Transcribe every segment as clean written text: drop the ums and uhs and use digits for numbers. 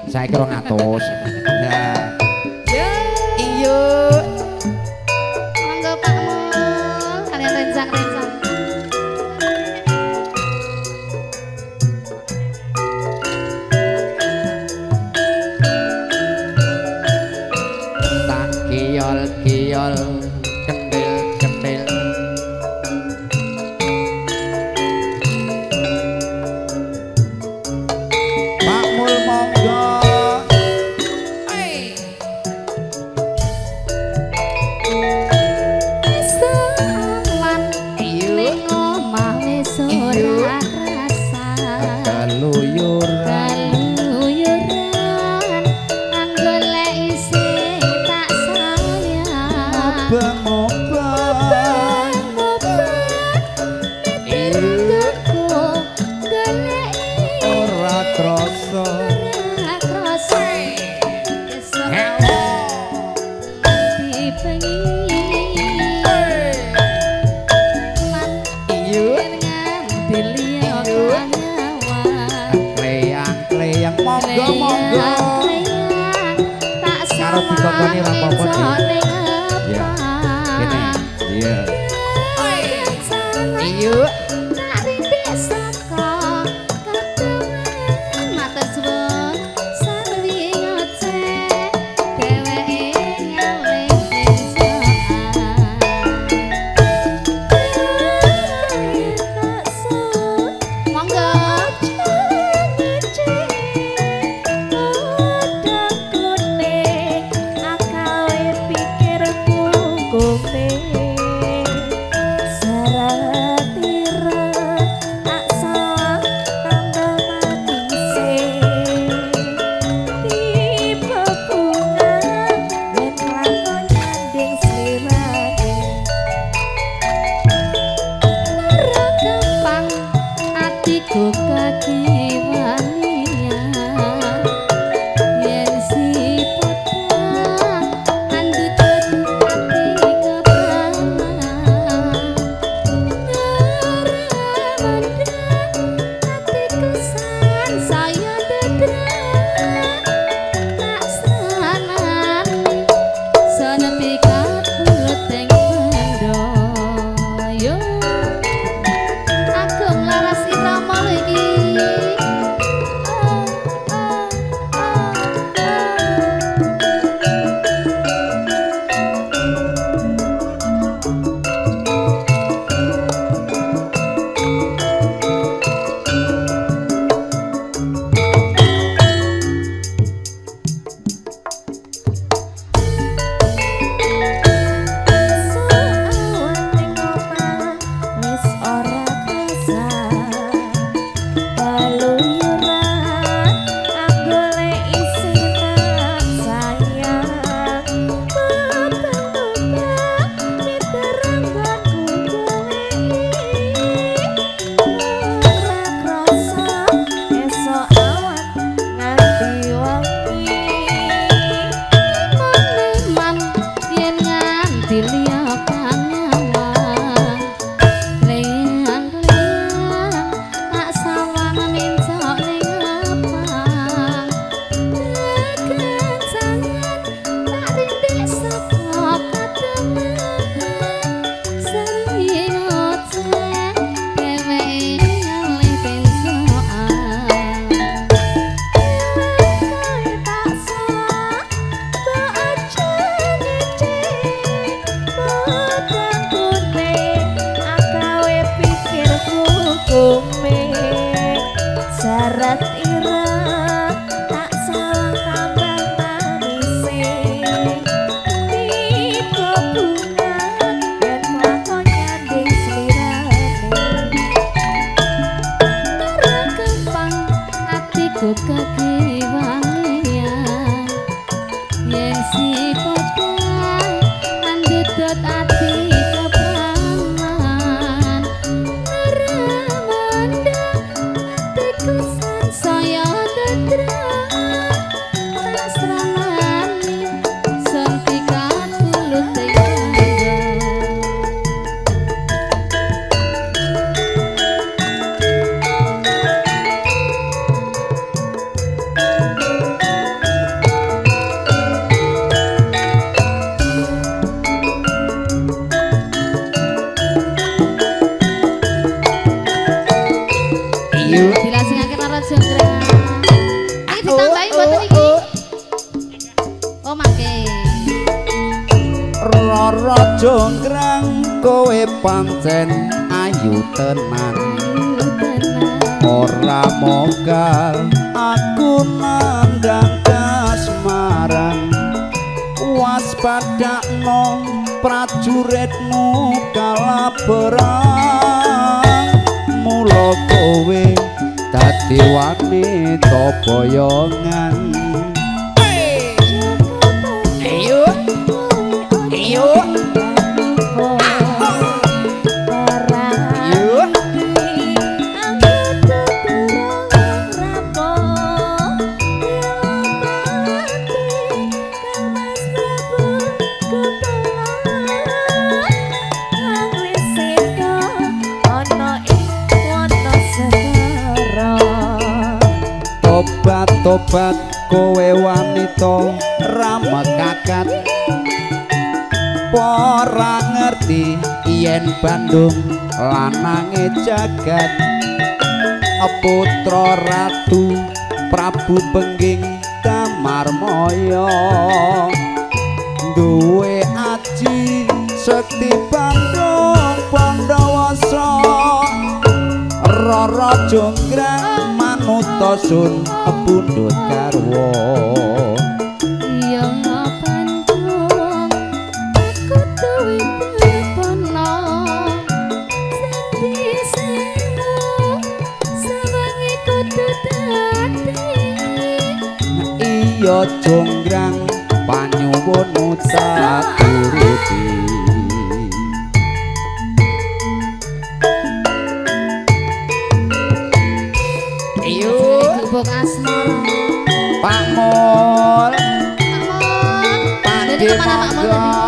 Saiki 200. Nah. Iya. Monggo Pak Mul, kalian rencang-rencang. Tak kiol-kiol kendil-kendil. Pak Mul monggo. Dikokoni ra apa-apa iki. Ya. Ini. Iya. Iya. Roro Jonggrang. Ini ditambahin mboten iki? Oh, mangke. Roro Jonggrang kowe pancen ayu tenan. Ora mogal aku nandang kasmaran. Waspadakno prajuritmu kala perang. Mula kowe dadi wanita boyongan. Ayo ayo tobat kowe wanita ramekakat. Ora ngerti yen Bandung lanange jagat. Putra Ratu Prabu Bengging Damarmaya duwe aji sekti Bandung Pandawasa. Roro Jonggrang manuta sun pundhut garwa. Iya Bandung aku duwe pepono senti seno sawangi kudu dadi. Iya Jonggrang panyuwunmu saturuti. Gubuk asmara Pak Mul Jadi kemana Pak Mul tadi?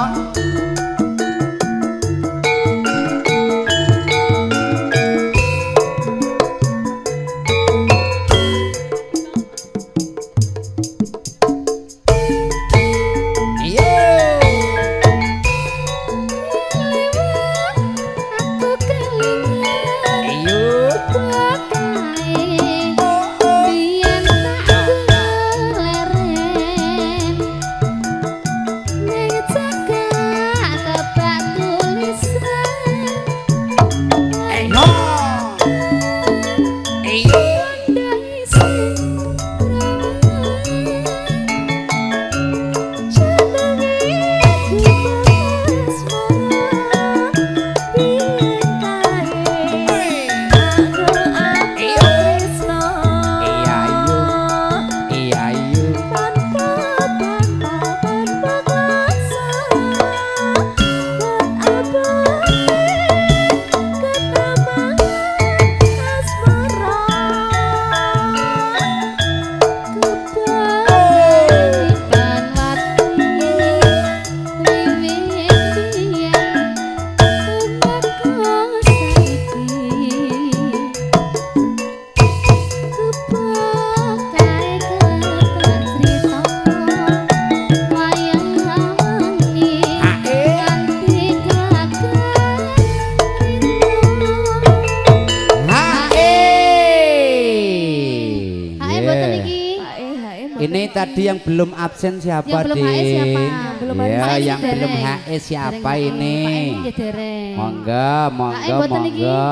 Ini tadi yang belum absen siapa, Yang belum Dik? HE siapa? Belum Ya, HE yang dereng. belum HE siapa Dereng, ini? Pak Edi nggih dereng. Monggo, HE monggo, mboten iki? monggo.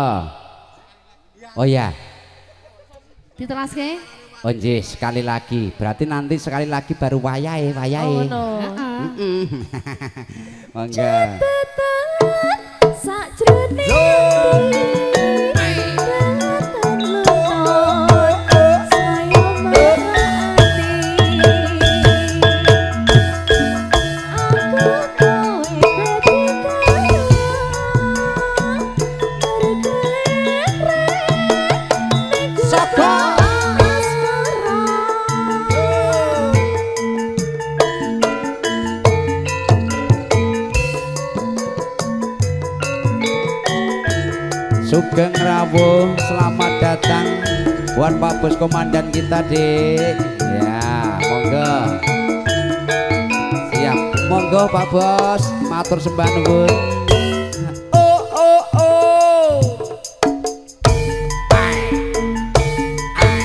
Oh ya, Diteraske? oh nggih, sekali lagi. Berarti nanti sekali lagi baru wayahe, wayahe. Oh no. Heeh. Monggo. Sakjroning Sugeng Rawuh, selamat datang buat Pak Bos Komandan kita, Dik. Ya, monggo. Siap, monggo Pak Bos, matur sembah nuwun. Oh oh oh. Ai. Ai.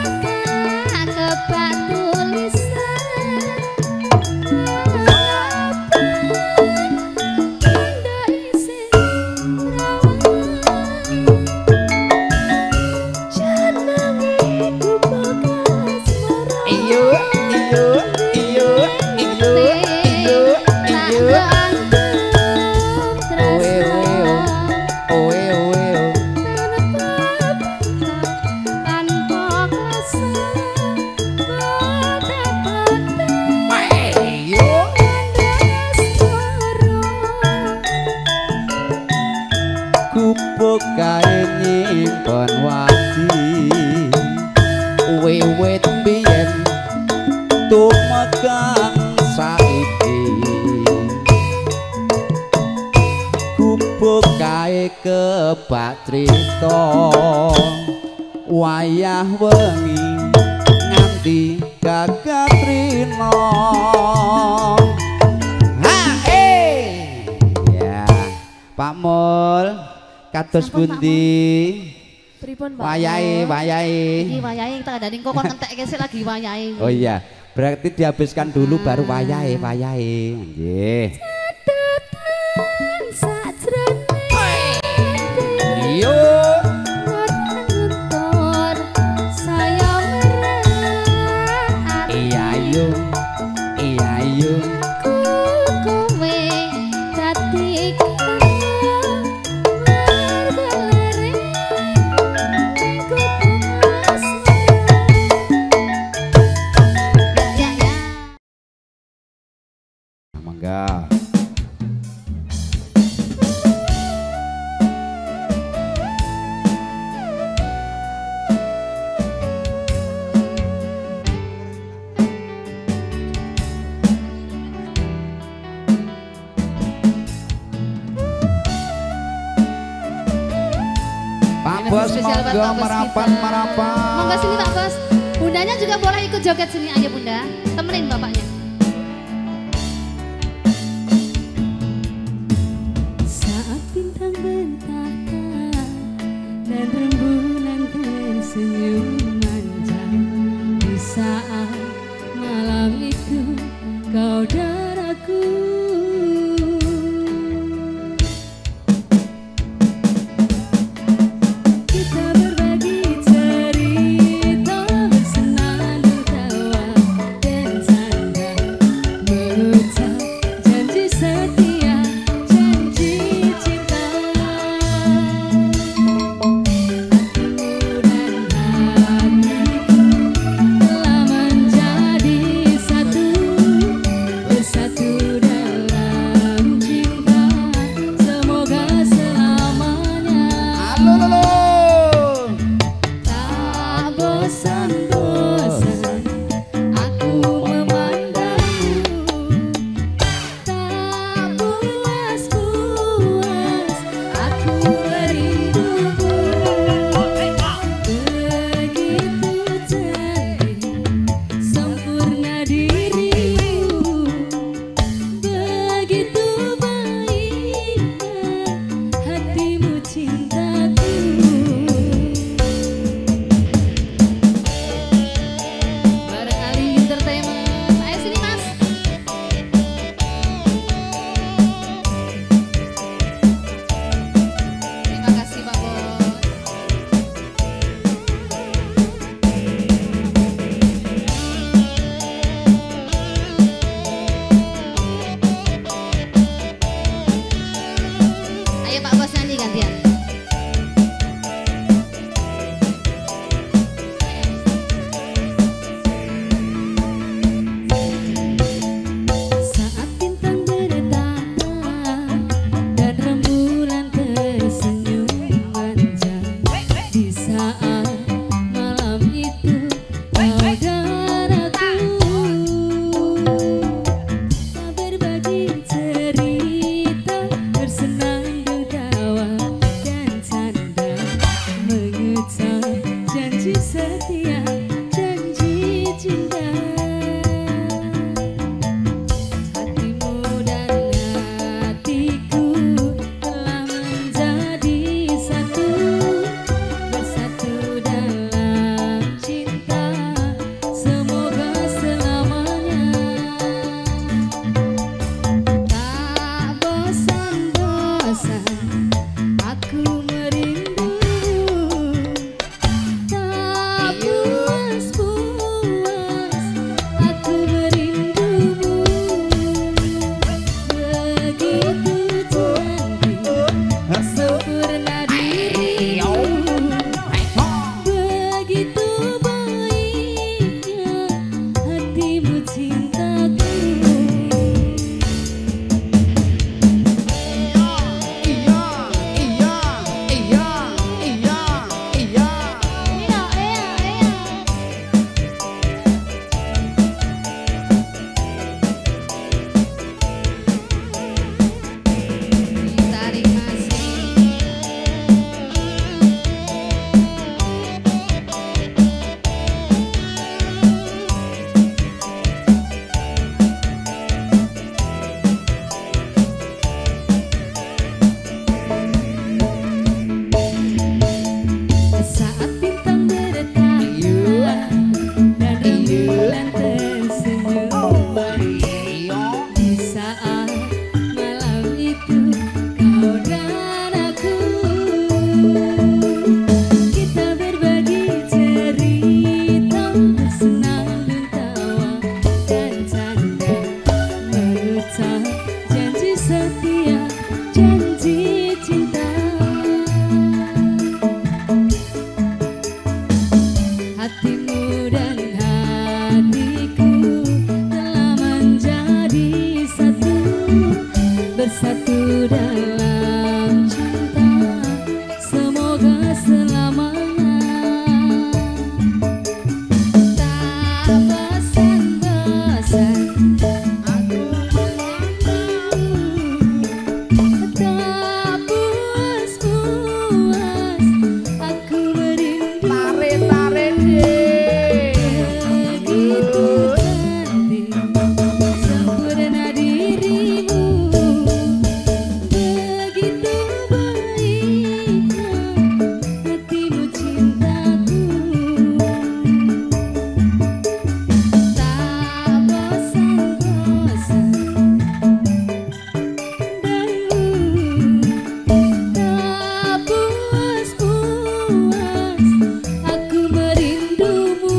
Kebak trito wayah wengi nganti kakatrino ya Pak Mul kados pundi pripun Pak wayahe iki wayahe tak ada ning kok ngentekke sik lagi wayahe oh iya berarti dihabiskan dulu baru wayahe nggih Bos monggo merapat. Monggo sini Pak Bos. Bundanya juga boleh ikut joget sini aja Bunda. Temenin bapaknya. Saat bintang bertata dan rembulan tersenyum manja, di saat malam itu kau dan aku. Cinta bersatu dalam cinta, semoga selamanya. Tak bosan-bosan aku menantimu, tak puas-puas aku merindu. Tarik-tarik Begitu cantik sempurna dirimu, begitu baiknya hatimu cintaku. Tak bosan-bosan darimu, tak puas-puas aku merindumu.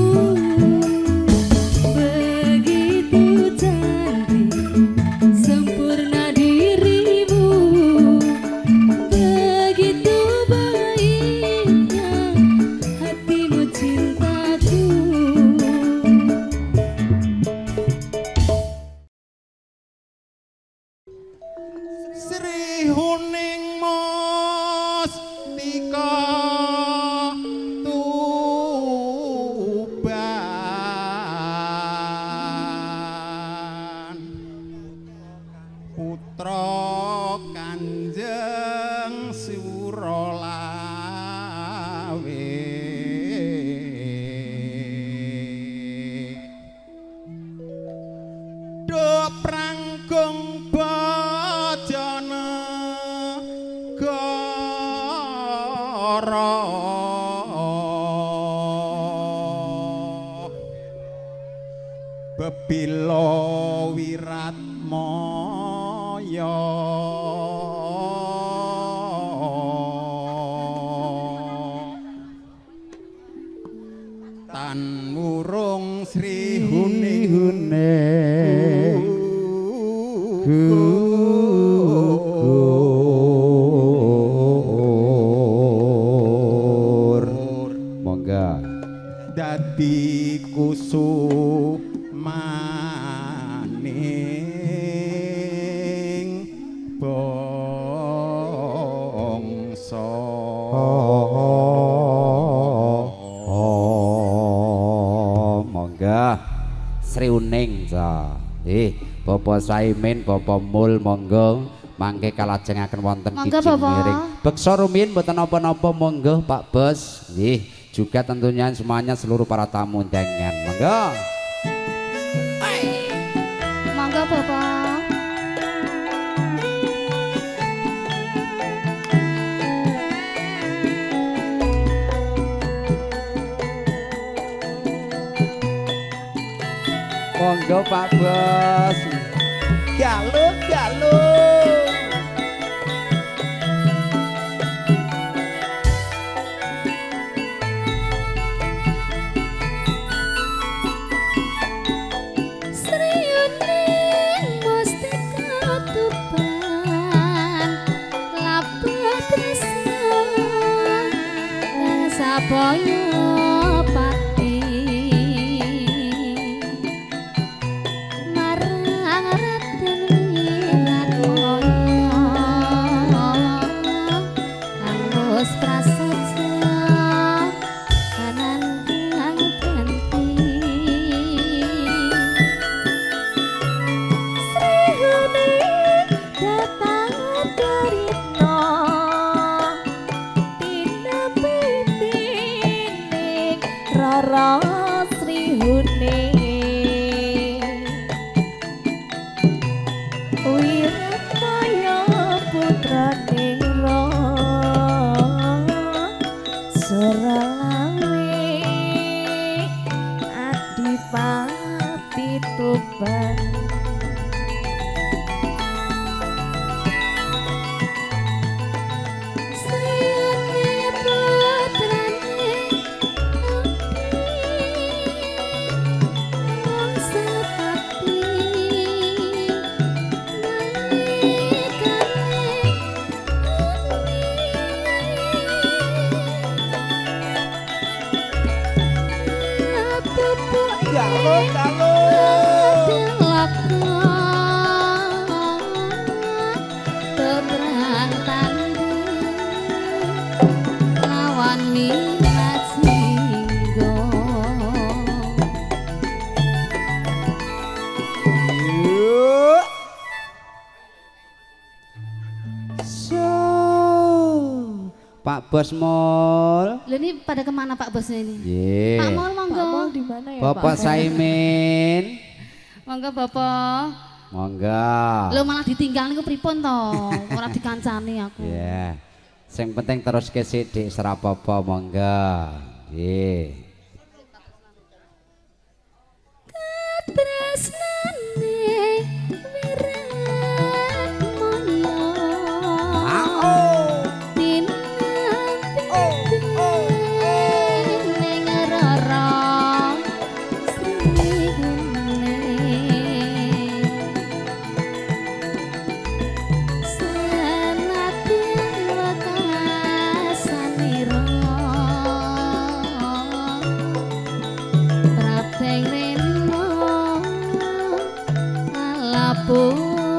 Begitu cantik sempurna dirimu, begitu baiknya hatimu cintaku. Sri Huning Mustika Tuban, putra Kanjeng Suralawe. Do pranggung bajana goro, bebila wirat moyo, tan murung Sri Huning gugur. Monggo. dadi kusumaning bangsa. Monggo Sri Uning sa. Bapak Saimin, Bapak Mul monggo mangke kalajengaken wonten Monggo, kijing Bapak. miring. Beksa rumiyin mboten napa-napa monggo Pak Bos. Nggih, juga tentunya semuanya seluruh para tamu undangan. Monggo. Monggo Bapak. Monggo Pak Bos. Galuk galuk. Sri Uning Mustika Tuban, lapet tresna sapaya pati, marang Raden Wiratmaya, angus prasaja kanan kang ganti. Sri Huning datang derita, tinampipining Rara Sri Huning, Wiratmaya putraning Suralawe, Adipati Tuban. Sri Uning putraning Wong Sepati, Galuk galuk. Bos Mul. Lho ini pada kemana Pak Bosnya ini? Ye. Pak Mul monggo. Pak Mul di mana ya Bapak Pak? Saimin. Monggo Bapak. Monggo. Lho malah ditinggal niku pripun to? Ora dikancani aku. Ya. Sing penting terus ke sithik serapapa monggo. Nggih. Tresnane wirat moyo. Ning rara srihune. Senadyan wekasanira Prabdeng rena alapuh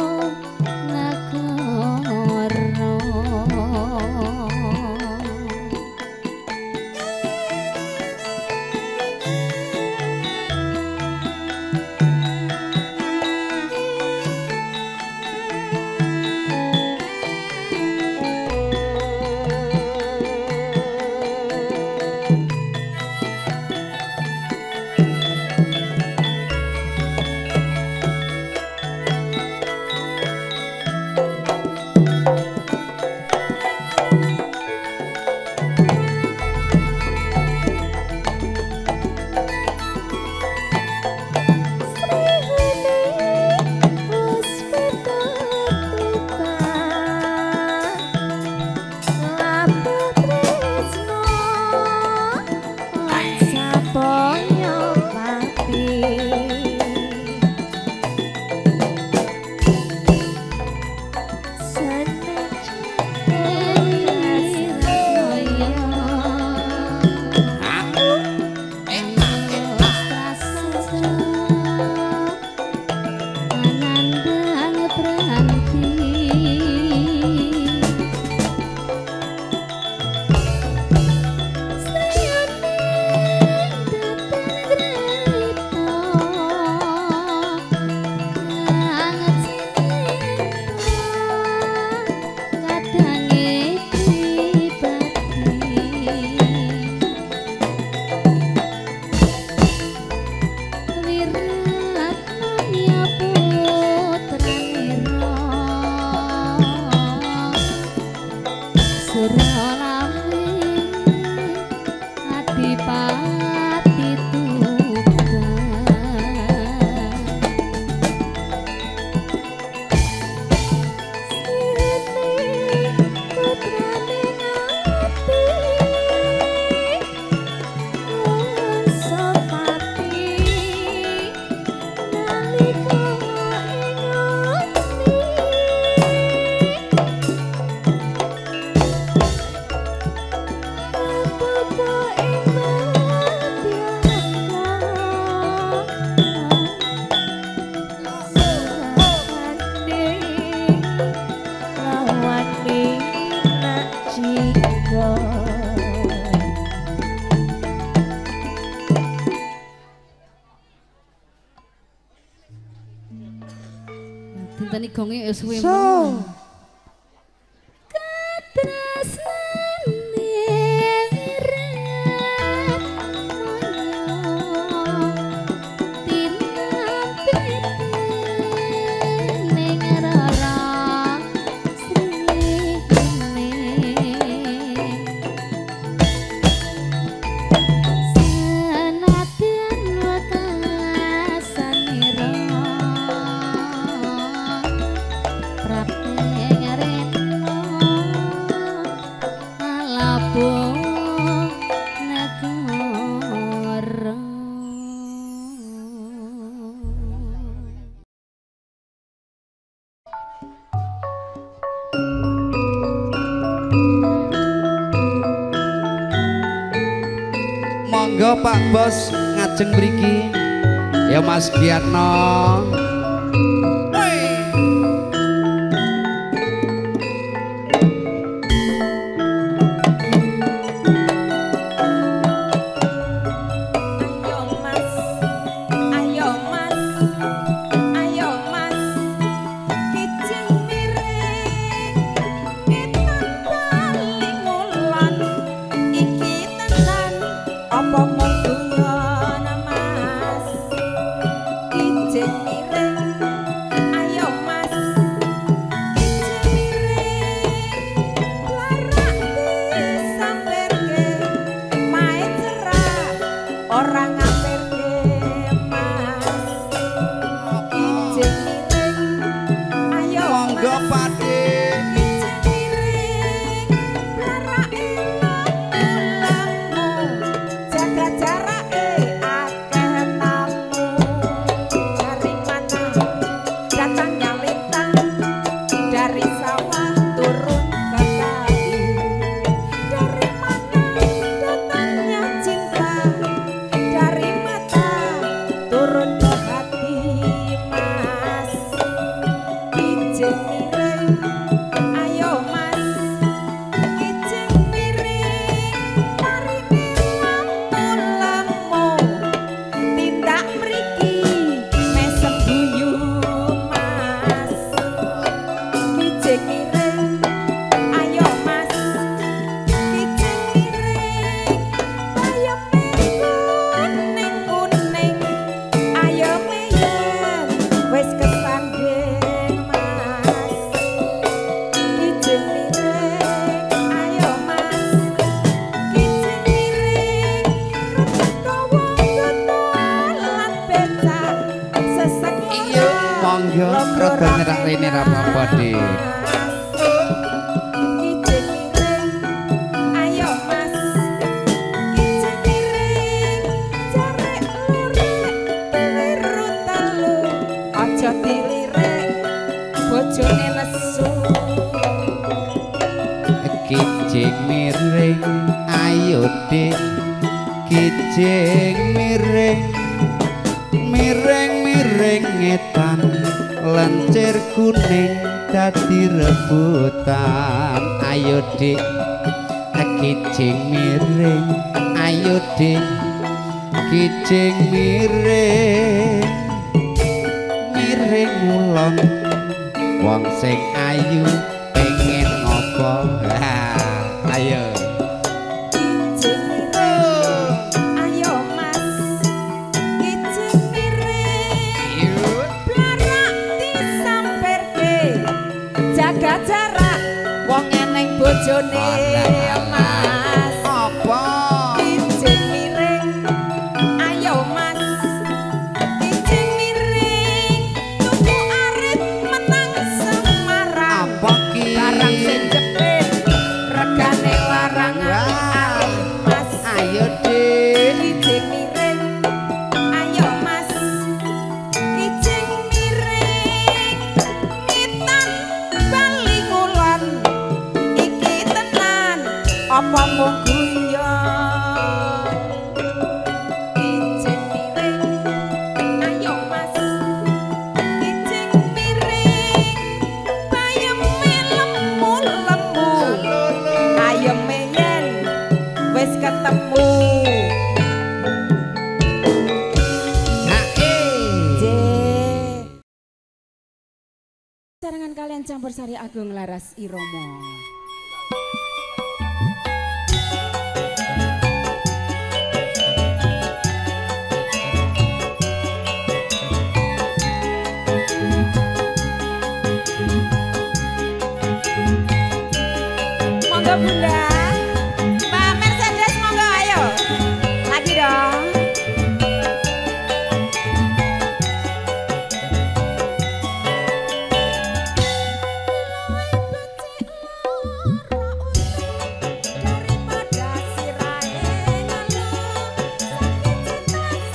Tenteni gonge ya suwe So. men. Monggo Pak Bos ngajeng mriki. Ya Mas Giatno. Lan Ya rada nyerak rene ra apa-apa, Dik. Bojone lesu Kijing miring ayo Dik kijing miring miring ngetan lencir kuning dadi rebutan ayo Dik kijing miring ayo Dik kijing miring ulon wong sing ayu pengen ngopo ayo kijing miring ayo mas kijing miring blarak disamperke jaga jarak wong eneng bojone mas apa kijing miring ayo mas kijing miring tuku arep menang Semarang apa ki barang sing jepit regane larangan mas ayo Dik kijing miring ayo mas kijing miring ngitan bali ngulon iki tenan apa mung guyon kijing miring ayo mas kijing miring bayeme lemu-lemu ayeme yen wis ketemu sarangan kalian campur sari Agung Laras Iromo. Monggo Bunda. Mbak Mercedes monggo ayo. Lagi dong. Daripada sirahe ngeluh sakit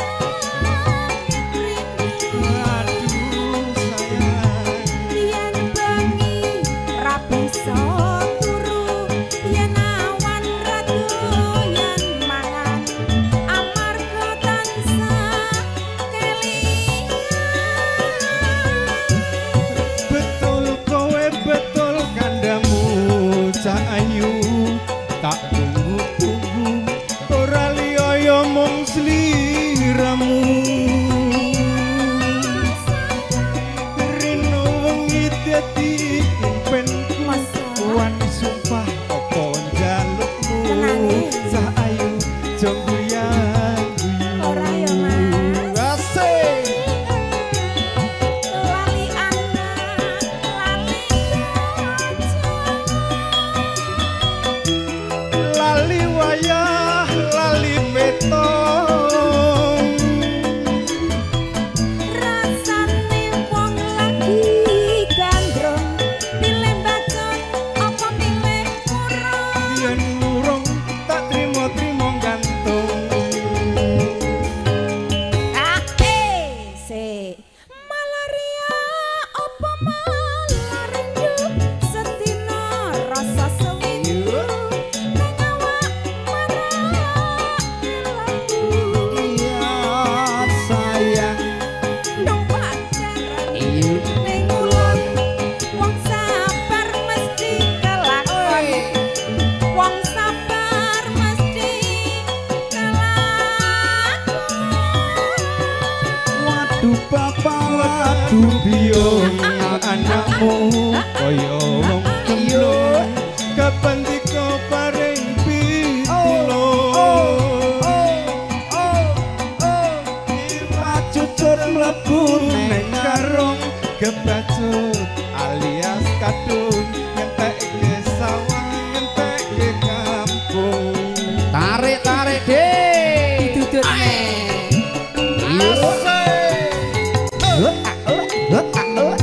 cinta Aduh sayang yen bengi ra bisa turu yen awan ra doyan mangan amarga tansah kelingan betul kowe betul kandamu cak ayu tak tunggu-tunggu ora liya ya mung sliramu rino wengi dadi impenku wani sumpah apa njalukmu cak ayu jong guyang-guyu Ora ya, Mas. asik lali anak lali lali wayah lali petong rasane wong lagi gandrung pilih bacot apa pilih murung yen murung tak trimo-trimo gantung se malaria apa malarindu sedina rasa sewindu nang awak marah ilang iya sayang nang pacaran iya ning ulun wong sabar mesti kelakon wong sabar mesti kelakon waduh papa waduh biung anakmu kaya wong gemblung kapan diko paring pitulung cucut mlebu neng karung kebacut alias kadung ngentekke sawah ngentekke kampung tarik Dik dudut iya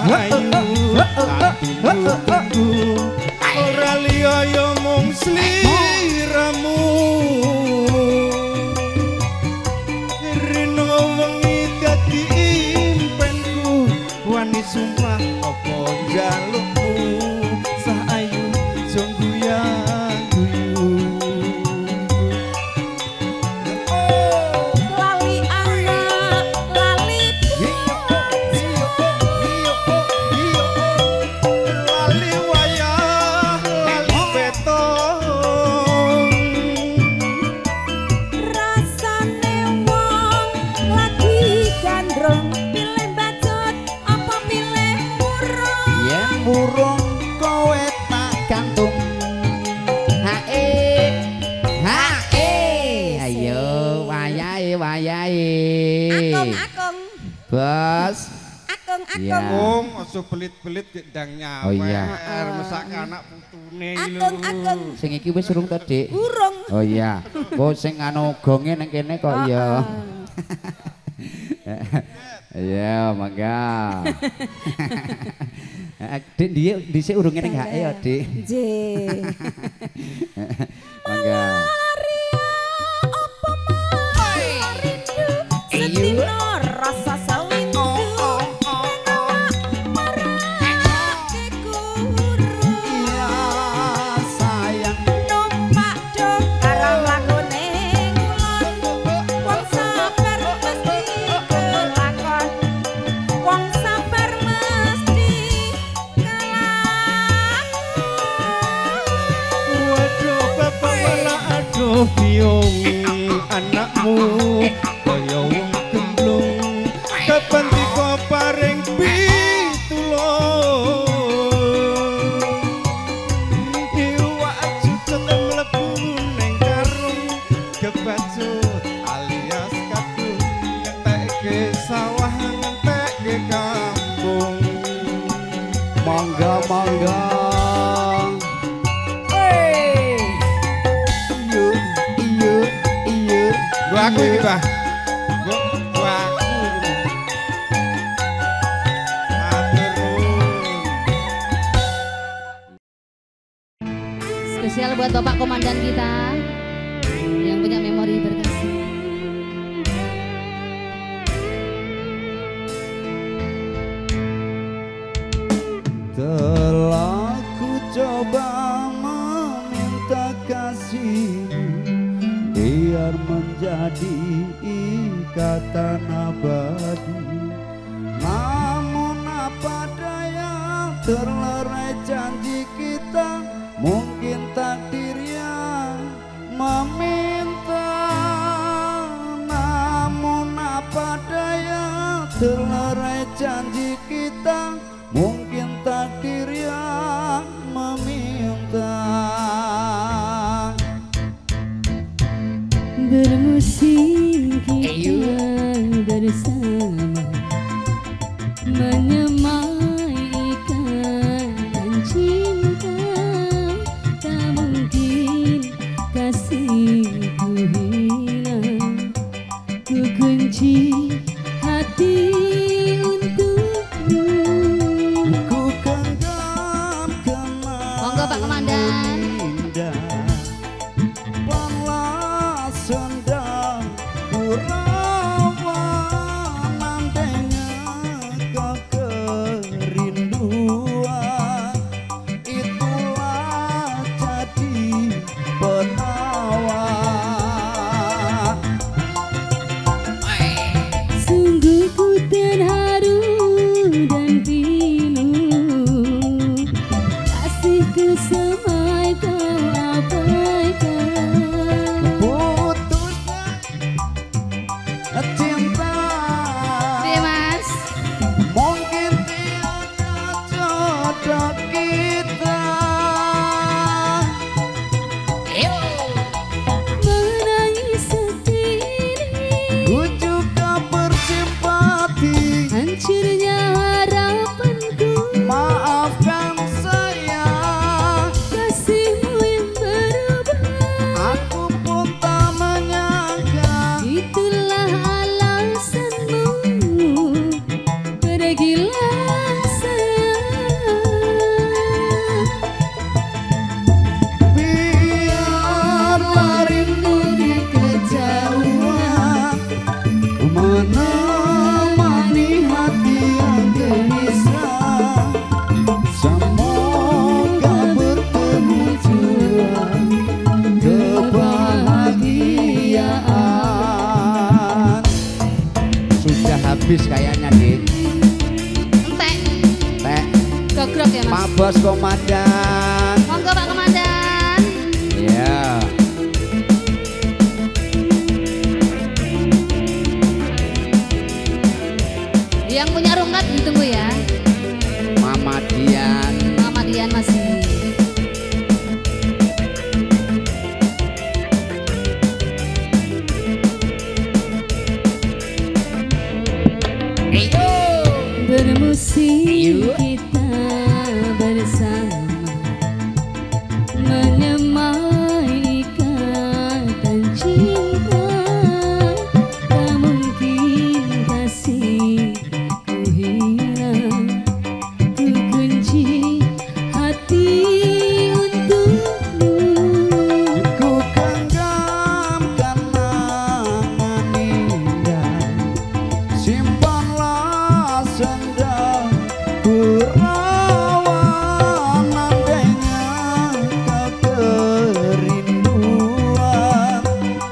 ayu tak tunggu-tunggu ora liya ya mung sliramu rino wengi dadi impenku wani sumpah apa njalukmu sah ayu jong guyang-guyu lali anak lali lali wayah lali betong rasane wong lagi gandrung pilih bacot apa pilih burung yen burung kowe tak gantung hae ayo wayahe akung bos akung ya Om, aja belit-belit gendang nyawer. Oh iya. Mesake anak putune iki lho. akung sing iki wis urung to dik burung oh iya kok sing anu gonge nang kene kok iya iya mangga dik dia dhisik urung ngene gak ya dik J mangga Setino rasa salindu marake guru iya sayang numpak do karo lakone ngulon wong sabar mesti kelakon wong sabar mesti kalah Waduh bapak malah aduh biung anakmu kaya wong gemblung kapan tiko paring pitulung iwak jucut mlebu ning karung kebacut alias kadung ngetekke sawah ngetekke kampung mangga Gua aku iki, Bah. Gua aku. Matur nuwun. Spesial buat Bapak Komandan kita yang punya memori berkesan. telah ku coba meminta kasihmu biar menjadi ikatan abadi namun apa daya terlerai janji kita mungkin takdir yang meminta namun apa daya terlerai janji kita mungkin takdir yang meminta Bermusim kita bersama menyemai ikatan cinta tak mungkin kasihku hilang ku kunci hati untukmu ku genggam kenangan Monggo Pak Komandan. indah balas sendang ku rawan andainya kau kerinduan itulah jadi penawar Sungguh ku terharu dan pilu kasihku semai kau abaikan putusnya cinta Mas mungkin tiada jodoh kita menangis sendiri ku juga bersimpati hancurnya harapanku maafkan saya kasihmu yang berubah aku pun tak menyangka itulah alasanmu pergilah habis kayaknya nih. Entek. Tek. Gogrok ya Mas. Pak Bos Komandan. Monggo Pak Komandan. Iya. Yang punya rungkat ditunggu ya. Mama Dian. Mama Dian masih. Bermusik kita bersama menyemai ikatan cinta. Tak mungkin kasih ku hilang, ku kunci hati untukmu. Ku genggam kenangan indah, simpanlah senda ku rawat andainya kerinduan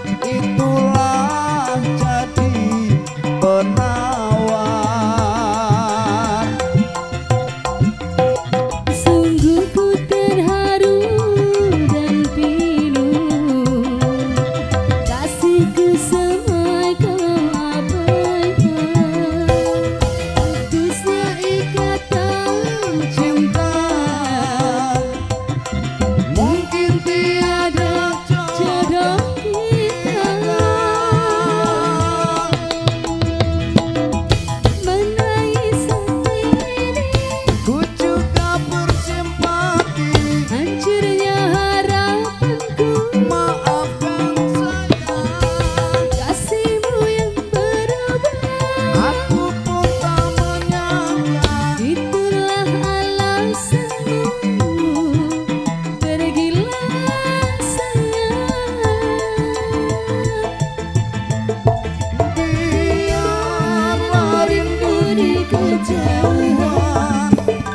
itulah jadi penawar. Sungguh ku terharu dan pilu, kasihku semai kau abaikan. Putusnya ikatan cinta, Mungkin tiada jodoh kita. Menangis hati ini, ku juga bersimpati. hancurnya harapanku. Maafkan saya, Kasihmu yang berubah, aku pun tak menyangka. itulah alasanmu. Pergilah sayang, Biarlah rindu di kejauhan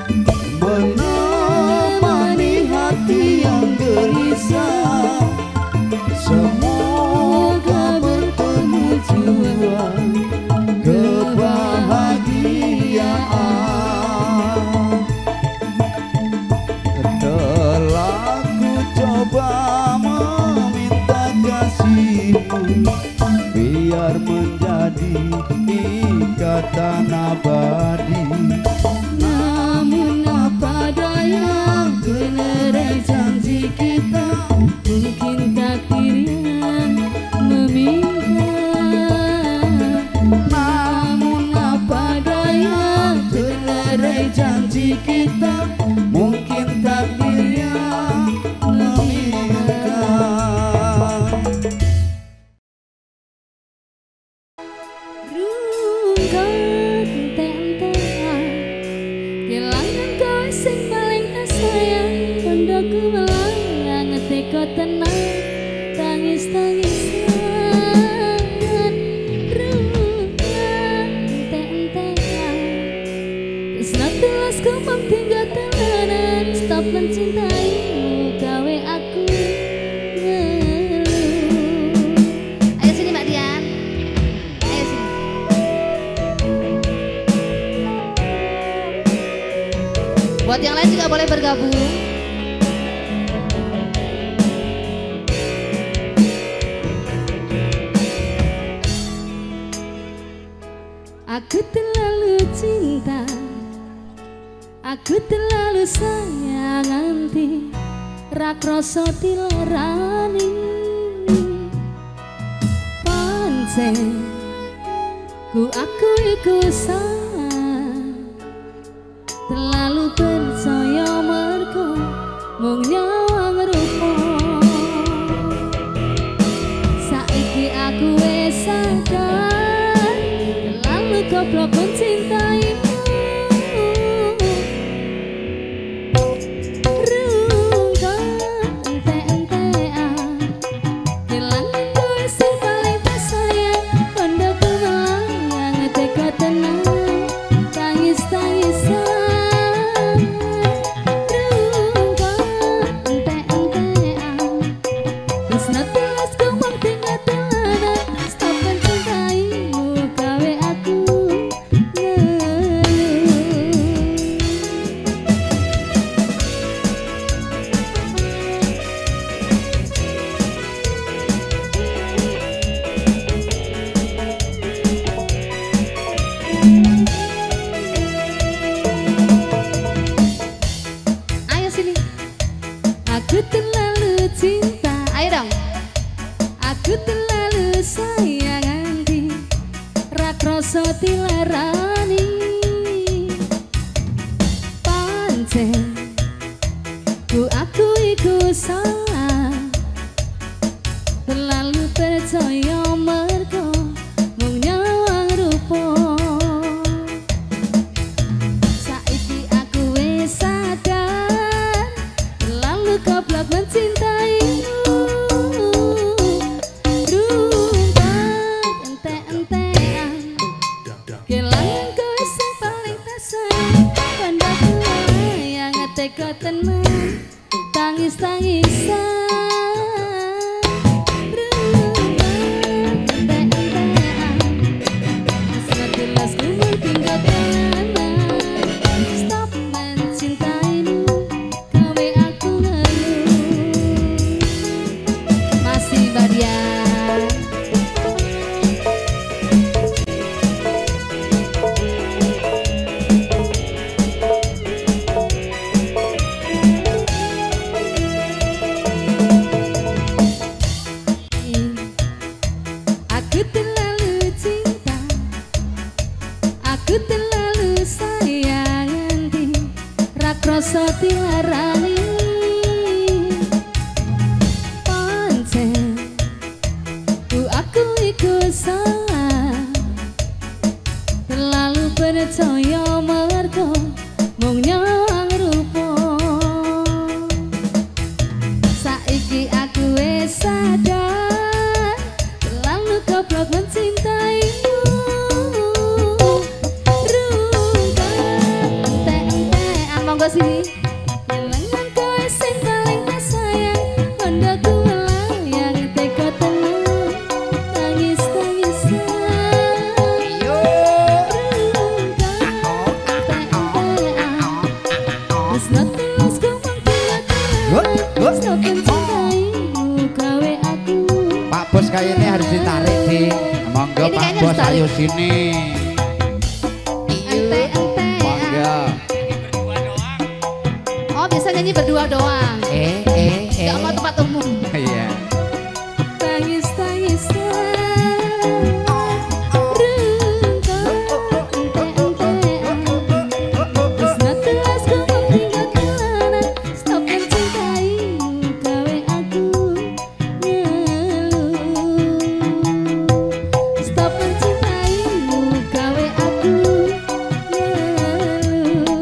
menemani hati yang gelisah. Semoga bertemu jua kebahagiaan. Telah ku coba meminta kasihmu, biar menjadi ikatan abadi. Namun apa daya, beneran janji kita, mungkin takdir yang meminta. Namun apa daya, beneran janji kita, mungkin takdirnya meminta. Rungkat entek-entekan, kelangan kau sing paling tak sayang. Kondoku melayang ngeteko tenang, tangis-tangisan. Rungkat entek-entekan, tresna tulus ku mung tinggal telanan. Stop mencintaimu, gawe aku ngeluh. Ayo sini Mbak Dian. Ayo sini. Buat yang lain juga boleh bergabung. Aku terlalu cinta, aku terlalu sayang nganti ra krasa dilarani. Pancen ku akui ku salah, terlalu percaya mergo mung nyawang rupa. Saiki aku wis sadar, terlalu goblok mencintaimu. Rungkat entek-entekan, kelangan kowe sing paling tak sayang. Kondoku melayang teko tenang, Aku terlalu cinta. Ayo dong. Aku terlalu sayang anti rakroso tilarani pancen aku iku salah terlalu percaya mergo mung nyawang rupa saiki aku wis sadar terlalu goblok mencintaimu. Teka tenang, tangis-tangisan setelah kumur tinggal kanan. Stop mencintaimu, kawe aku ngeluh. Masih Badian. Aku terlalu sayang anti rakroso tilarani pancen aku iku salah terlalu percaya mergo mung nyawang rupa saiki aku wis sadar terlalu goblok mencintaimu. Monggo sini. Kelangan kowe sing paling tak sayang, kondoku melayang teko tenang, tangis-tangisan. Yo. Wis tulus ku mangkulakan, stop mencintaimu kawe aku. Pak Bos kayaknya harus ditarik di. Monggo Pak Bos ayo sini. Biasa nyanyi berdua doang. Gak mau tempat umum. Iya. Tangis-tangisan stop mencintaimu kawe aku ngeluh. Stop mencintaimu kawe aku ngeluh.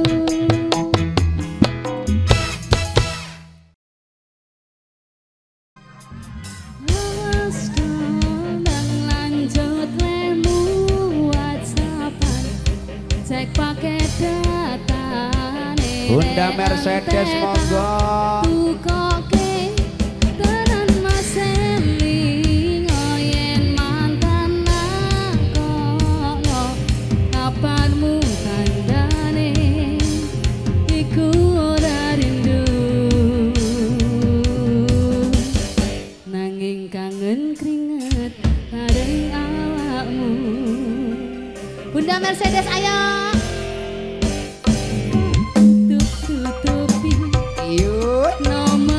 Cek pakai datane Bunda Mercedes monggo. Tukoke tenan Mas Eli ngoyen mantan nakono kapanmu tandane iku ora rindu nanging kangen keringet bareng awakmu. Bunda Mercedes ayo. Tutupi Yuk. nomor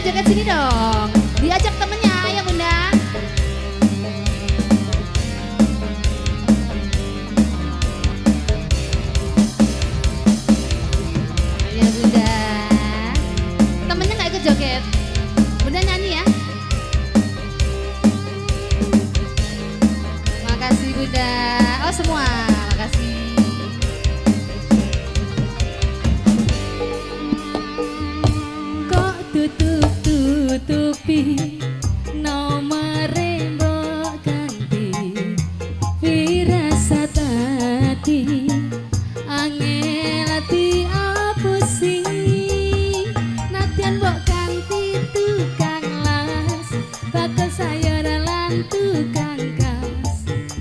joget sini dong. Diajak temennya ya Bunda. Ayo Bunda. Temennya nggak ikut joget. Bunda nyanyi ya. Makasih Bunda. Oh semua, makasih. Tutupi nomore mbok ganti firasat ati angel ati apusi nadyan mbok ganti tukang las bakal saya dalam tukang kas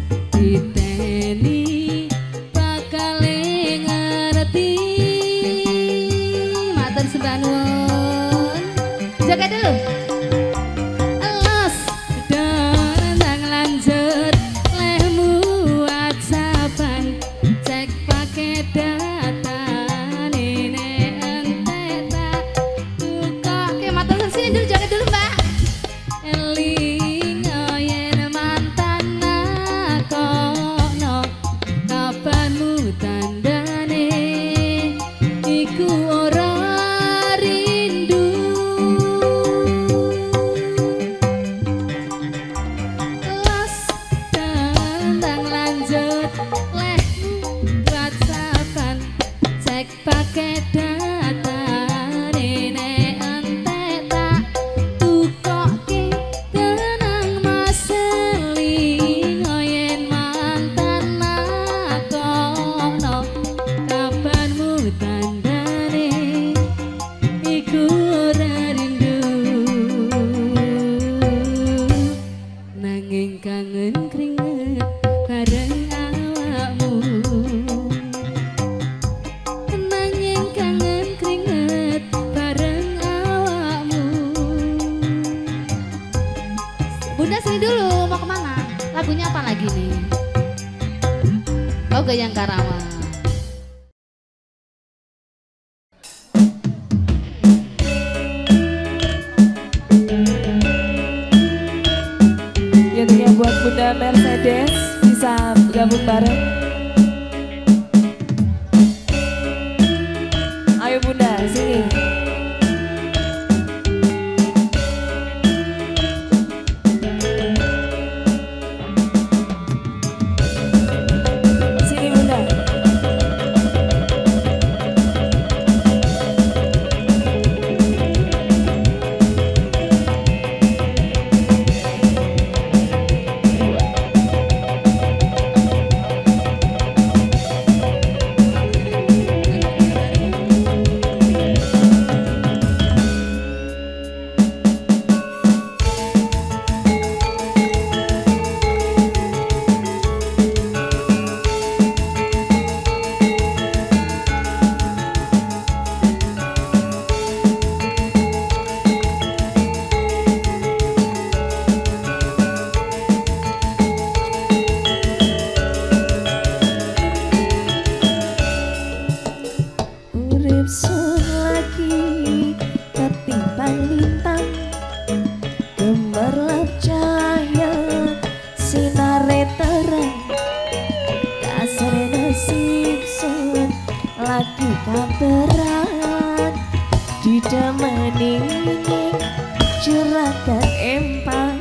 diteni bakal ngerti matur sembah nuwun. Joget dulu. Elos dandang lanjut lehmu WhatsAppan cek pakai data nene enteta buka. Oke matur sini dulu joget dulu Mbak. Eling yen mantan nakono kapanmu tandane iku ora pakai data rene anteta tukoke tenang maseling yen mantan nakono kapanmu tandane iku ora rindu nanging kangen keringet bareng awakmu. Bunda sini dulu, mau kemana? Lagunya apa lagi nih? Oh Goyang Karawang. Ya tentunya buat Bunda Mercedes bisa gabung bareng. Ayo Bunda sini. Selagi ketipan lintang gemerlap cahaya sinare terang kasar nasib sun lagi kamperan didemeni juragan empang.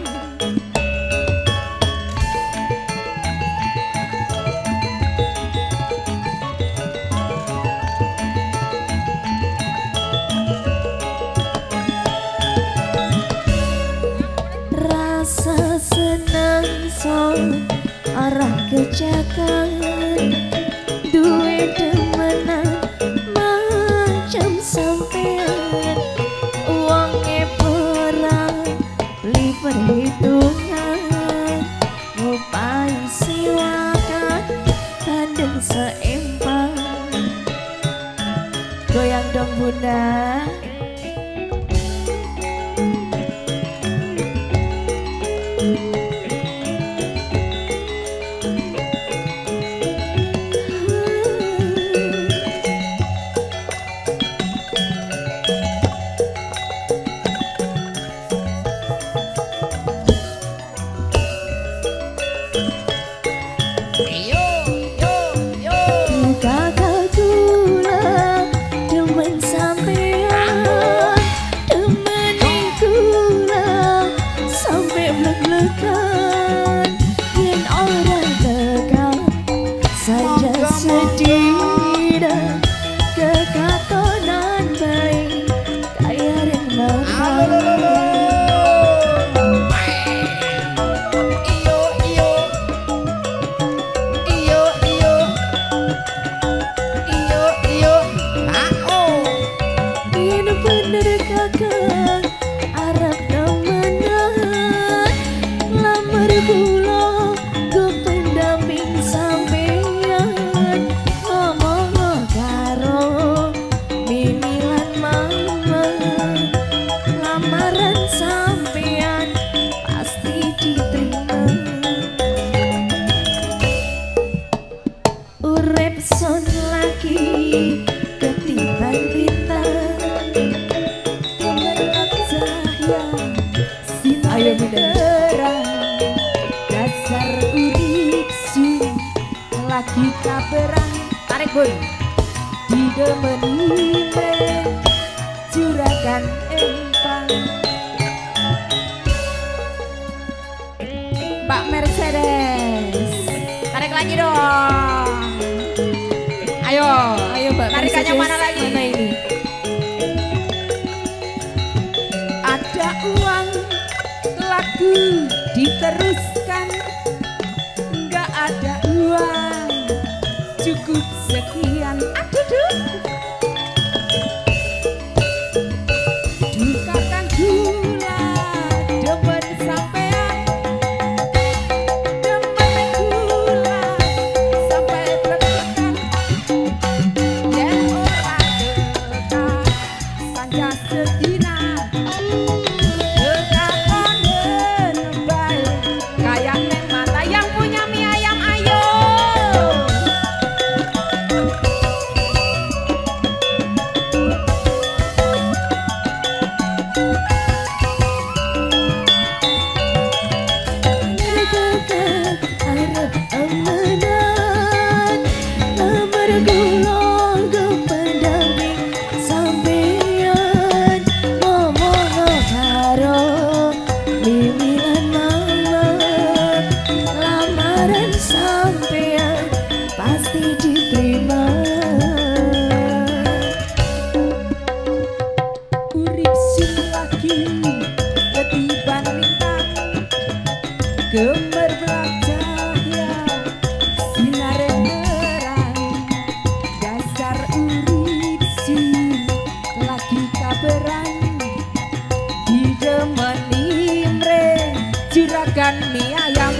Rasa senang son arah kejakan duwe demenan macam sampean uangnya perang beli perhitungan ngupai siwakan bandeng seempang. Goyang dong Bunda. tekan yen ora tekan saja sedih dan kekatonan baik kaya remah. Ayo terang dasar urip su lagi kaberang tarik boy didemeni juragan empang Mbak Mercedes tarik lagi dong. Ayo Mbak tarikannya mana lagi? Mana ini? Ada uang lagu diteruskan, nggak ada uang cukup sekian. Aduh dukakan gula demen sampean, demen gula sampai tertekan dan orang dekat sanja sedina. Gemerlap cahaya sinar terang dasar urip sing lagi kaberang didemeni mre juragan mie ayam.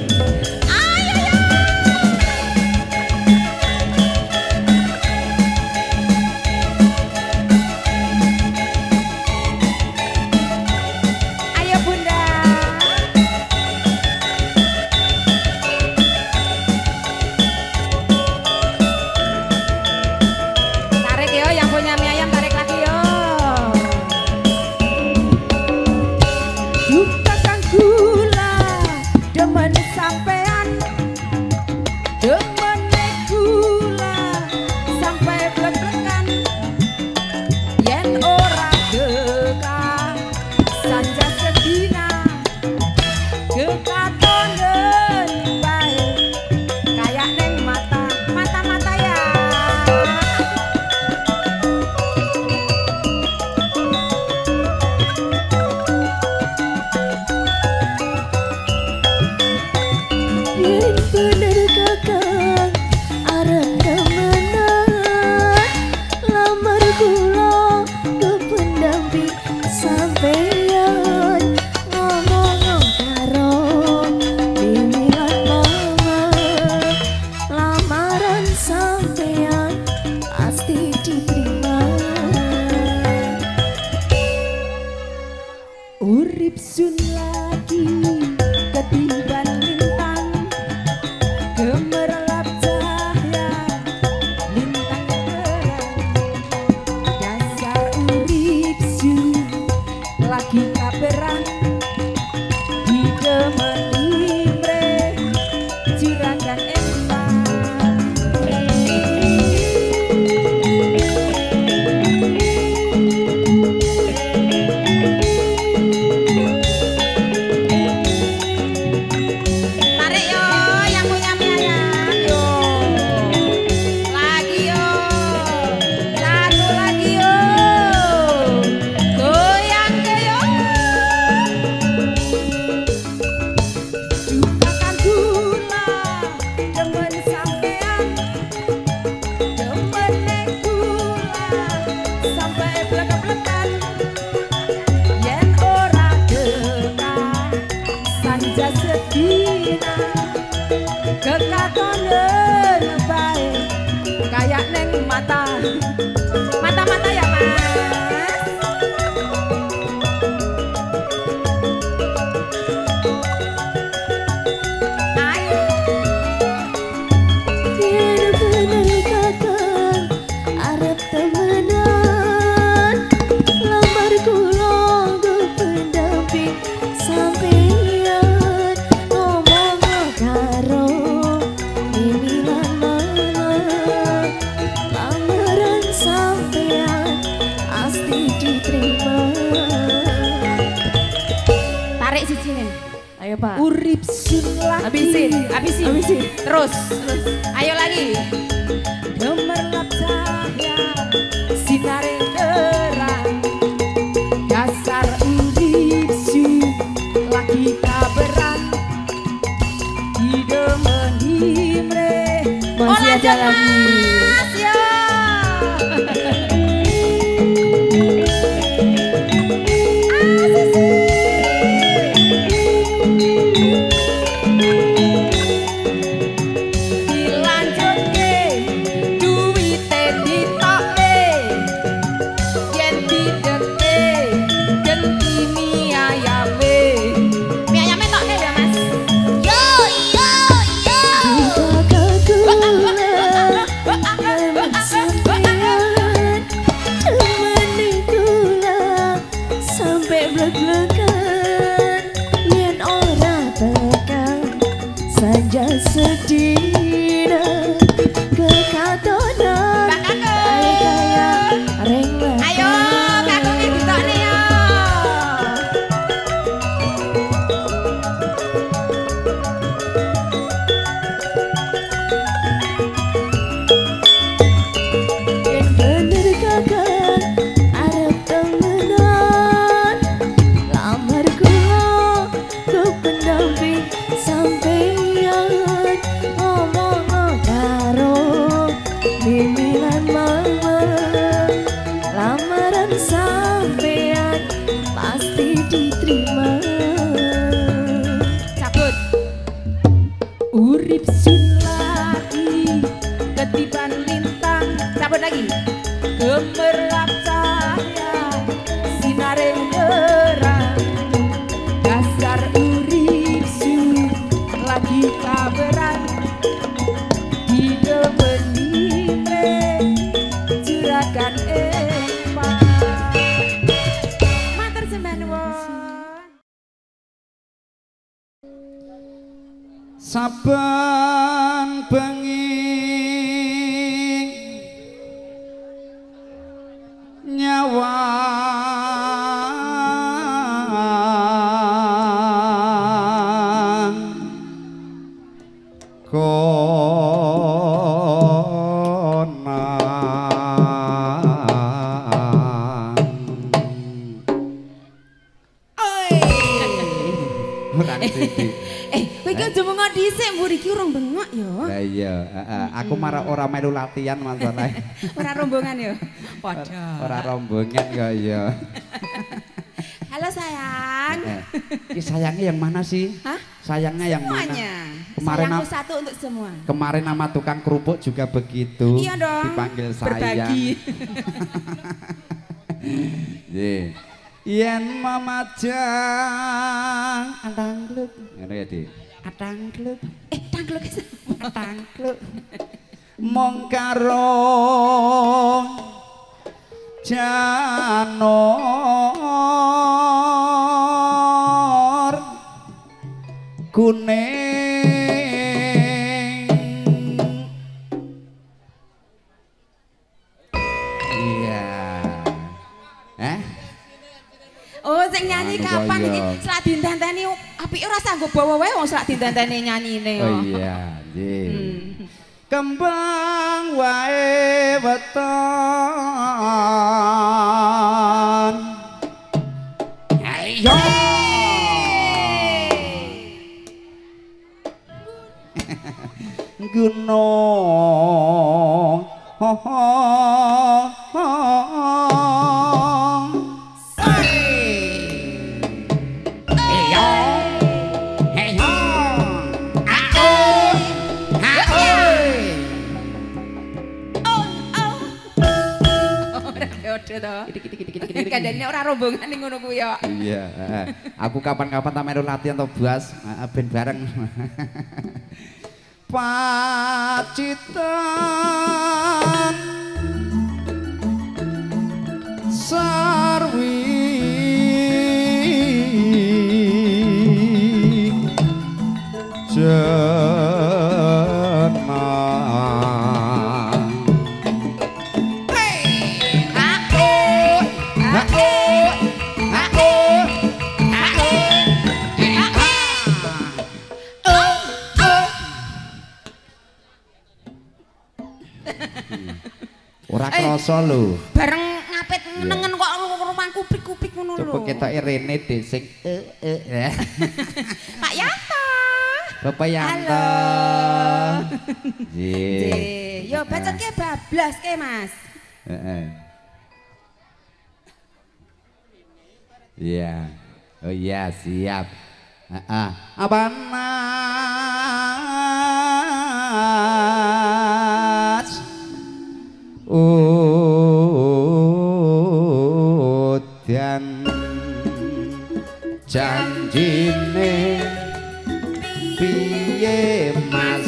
Urip sun lagi ketiban lintang gemerlap cahaya lintang terang dasar urip sun lagi kaberang didemeni mre juragan empang. mata. Mata-mata ya Mas. Biar bener kakak arep temenan, lamar kula go pendamping sampeyan, ngomong karo ini lamaran, lamaran sampeyan pasti diterima. Tarik sijine. Ayo Pak. Urip sun lagi. Habisin. Terus. Ayo lagi. Gemerlap cahaya sinare terang. Dasar urip sun lagi kaberan. Didemeni mre. Masih ada lagi. Mas ya. Dilanjutke duwite ditoke yen dideke gentini ayame. Mi ayame toke ya Mas. Yo yo yo. Sampai blek-blekan yen ora tekan saja sedina kekatonan kaya reng Ayo kakunge ditokne yo. yen bener kakak arep temenan, lamar kula ke pendamping sampeyan, ngomong karo mimilan mama, lamaran sampeyan pasti diterima. Cabut. Urip sun lagi ketiban lintang. Cabut lagi. Gemerlap cahaya sinare terang. Dasar urip sun lagi kaberan. Didemeni mre juragan empang. Matur sembah nuwun. Saben bengi nyawa Kowe iki aja mengo dhisik, mburi iki urung bengok ya. Lah iya, aku marah ora melu latihan masalahe. Ora rombongan ya. Padha. Ora rombongan kok ya. Halo sayang. Ini sayangnya yang mana sih? Hah? Sayangnya yang mana? Semuanya. Kemarin Sayangku satu untuk semua. Kemarin nama tukang kerupuk juga begitu. Iya dong. Dipanggil sayang. Berbagi. Nggih. Yen mamajang adangkluk. Ngono ya, Dik. Adangkluk. Tangkluk. Adangkluk. Mong karo janor kuning. Iya. Oh, sing nyanyi kapan iki? Selak dintenteni apike ora sanggup bawa wae wong selak dintenteni nyanyine. Oh iya, nggih. Kembang wae weton. Ayo. Gunung. Ho ho. padha to. Kidik. Kandhane ora rombongan ning ngono kuwi ya. Iya, aku kapan-kapan tak melu latihan to Buas, ben bareng. Pacitan sarwi ora krasa lho. Bareng ngapit nengen kok rumah kupik-kupik ngono lho. Coba ketoke rene Dik sing Pak Yanto. Bapak Yanto. Halo. Nggih. Yo bacotke bablas ke, Mas. Heeh. Iya. Oh iya, siap. Heeh. Abanas. Udan janjine piye Mas,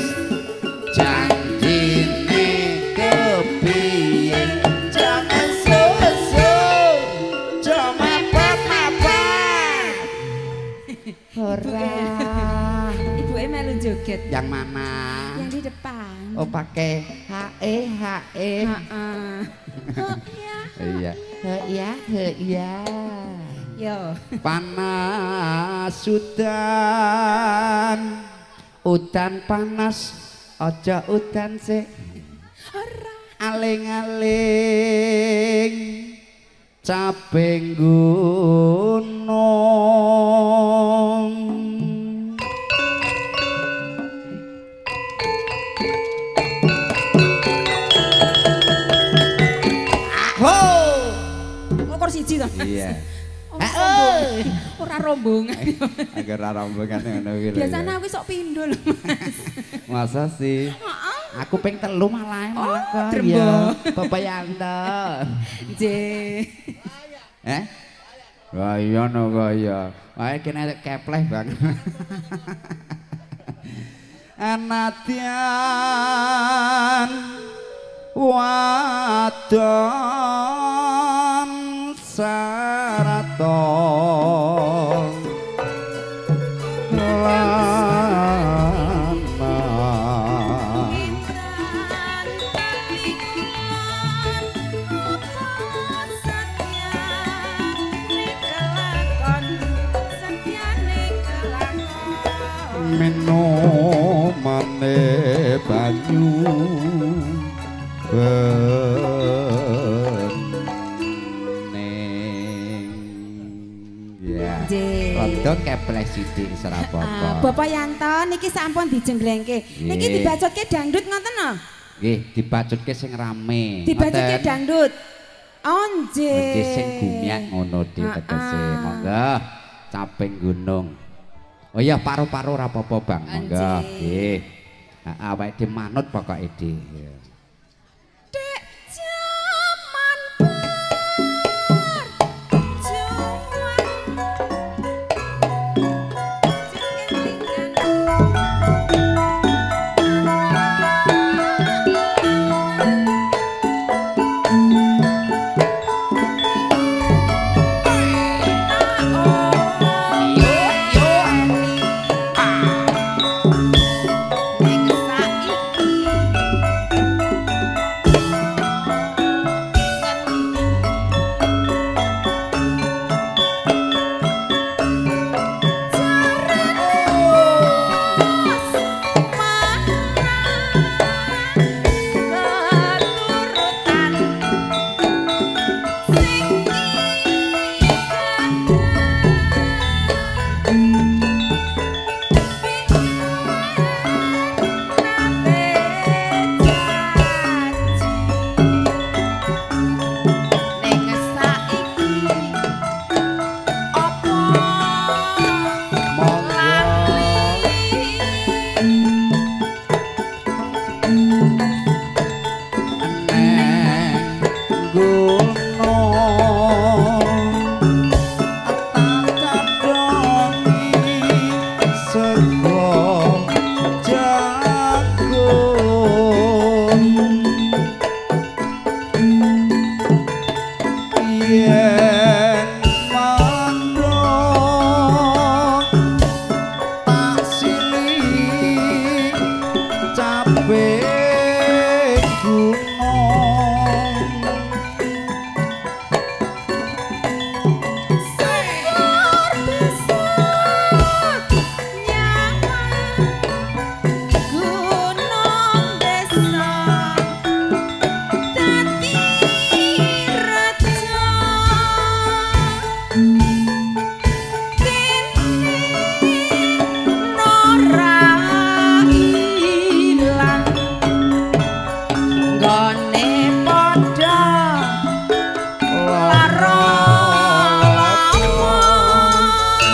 janjine kepiye, jangan susu cuma mapat ora. Ibuke melu joget. Yang mana? Yang di depan. Oh pakai hae. Heeh. Oh iya. Iya. Yo. Panas udan panas, aja udan sik. Aling-aling caping gunung. Ngokor siji to. Iya. Ora rombongan. Agar ora rombongan ngono kuwi lho. Biasane aku sok pindho lho, Mas. Masa sih? Aku ping telu malah kok Drembo. ya. Bapak Yanto. Nggih. Gaya no gaya. Wae kene kepleh Bang. Anatian wadon saraton minumane banyu bening ya rada kepleh sithik ora apa-apa. Bapak Yanto niki sampun dijengglengke. Niki dibacotke dangdut ngoten lho. Nggih, dibacutke sing rame. Dibacotke dangdut. Oh nggih. Sing gumiak ngono tegese. Monggo caping gunung. Oh iya paru-paru ora apa-apa Bang. Monggo. Nggih. Heeh awake dhewe manut pokoke Dik. Dek jaman gunung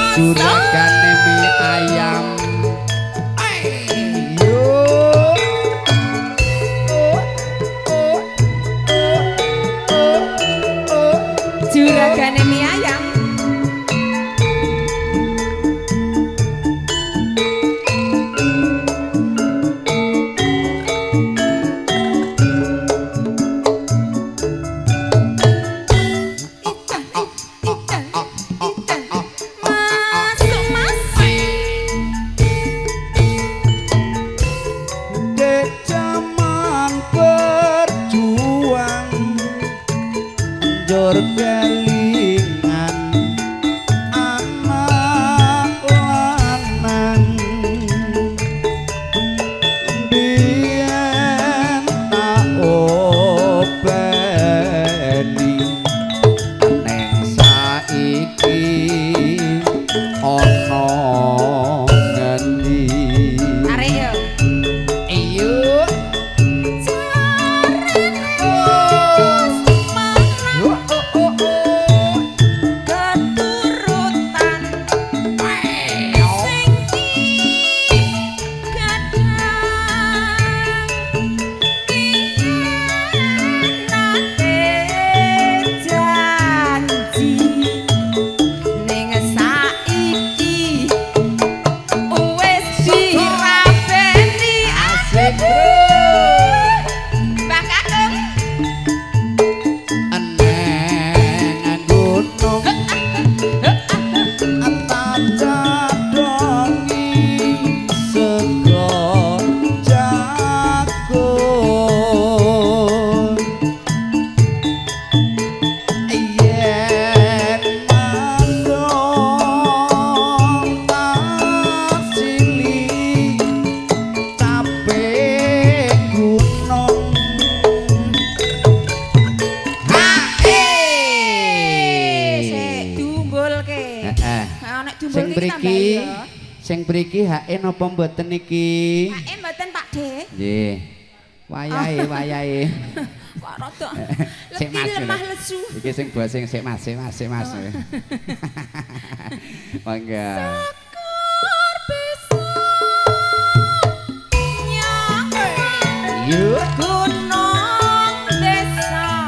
Juragane mie ayam. Juragane mie ayam. Kelingan anak lanang biyen tak openi neng saiki ana ngendi Arek yo. iyo sing mriki hae napa mboten iki? Hae mboten Pak De. Nggih. Wayahe. Kok rada Sik Mas. lemah lesu. Iki sing buat sing sik Mas. Mangga. Sekor bisa nyampe. Yuk. Gunung desa.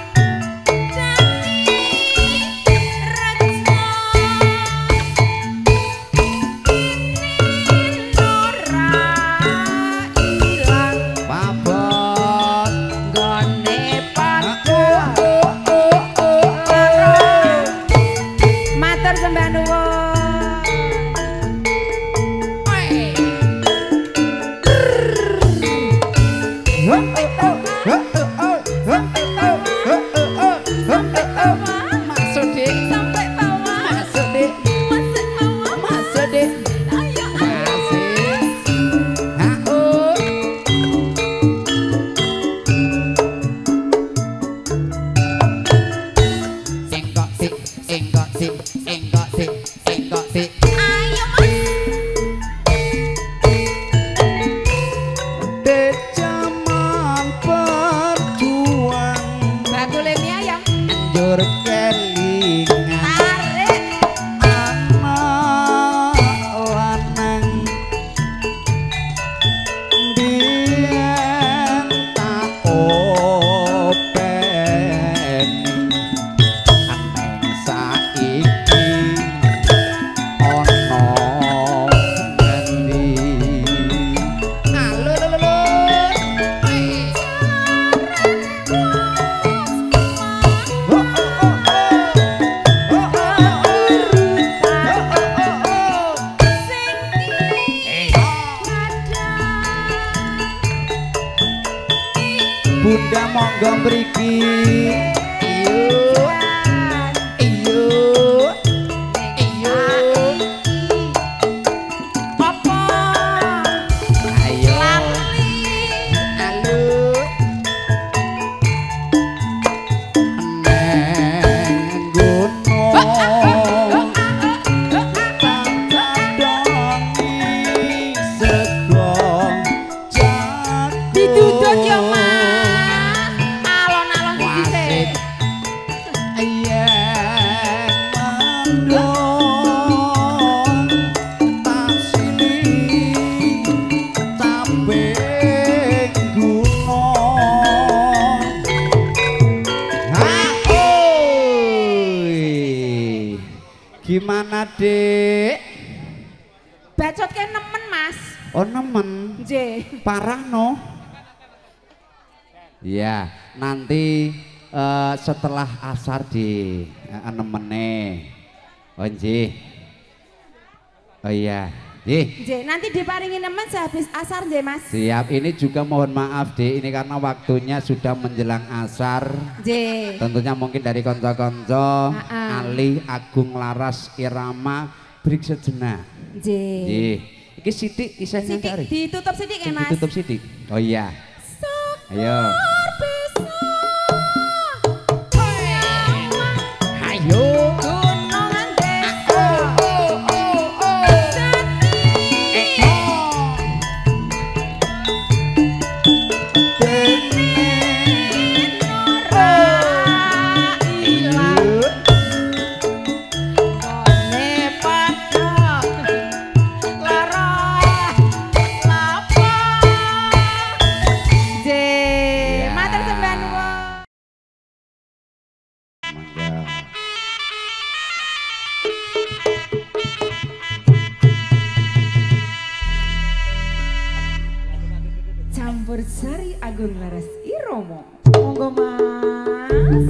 Bunda monggo mriki. Diduduk yo, Mas. Alon-alon iki sih. Dik. Bacot ke nemen Mas. Oh nemen. Nggih. Parah no. Iya, nanti setelah asar di nemene. Oh nggih. Oh iya. Nggih, nanti diparingi nemen sehabis asar nggih Mas. Siap, ini juga mohon maaf Dik, ini karena waktunya sudah menjelang asar. Nggih. Tentunya mungkin dari konco-konco Ali, Agung, Laras, Irama break sejenak. Nggih. Iki sithik isihnya cari. Ditutup sithik ya Mas. Ditutup sithik. Oh iya. Ayo. Ayo. Sari Agung Laras Iromo. Monggo Mas.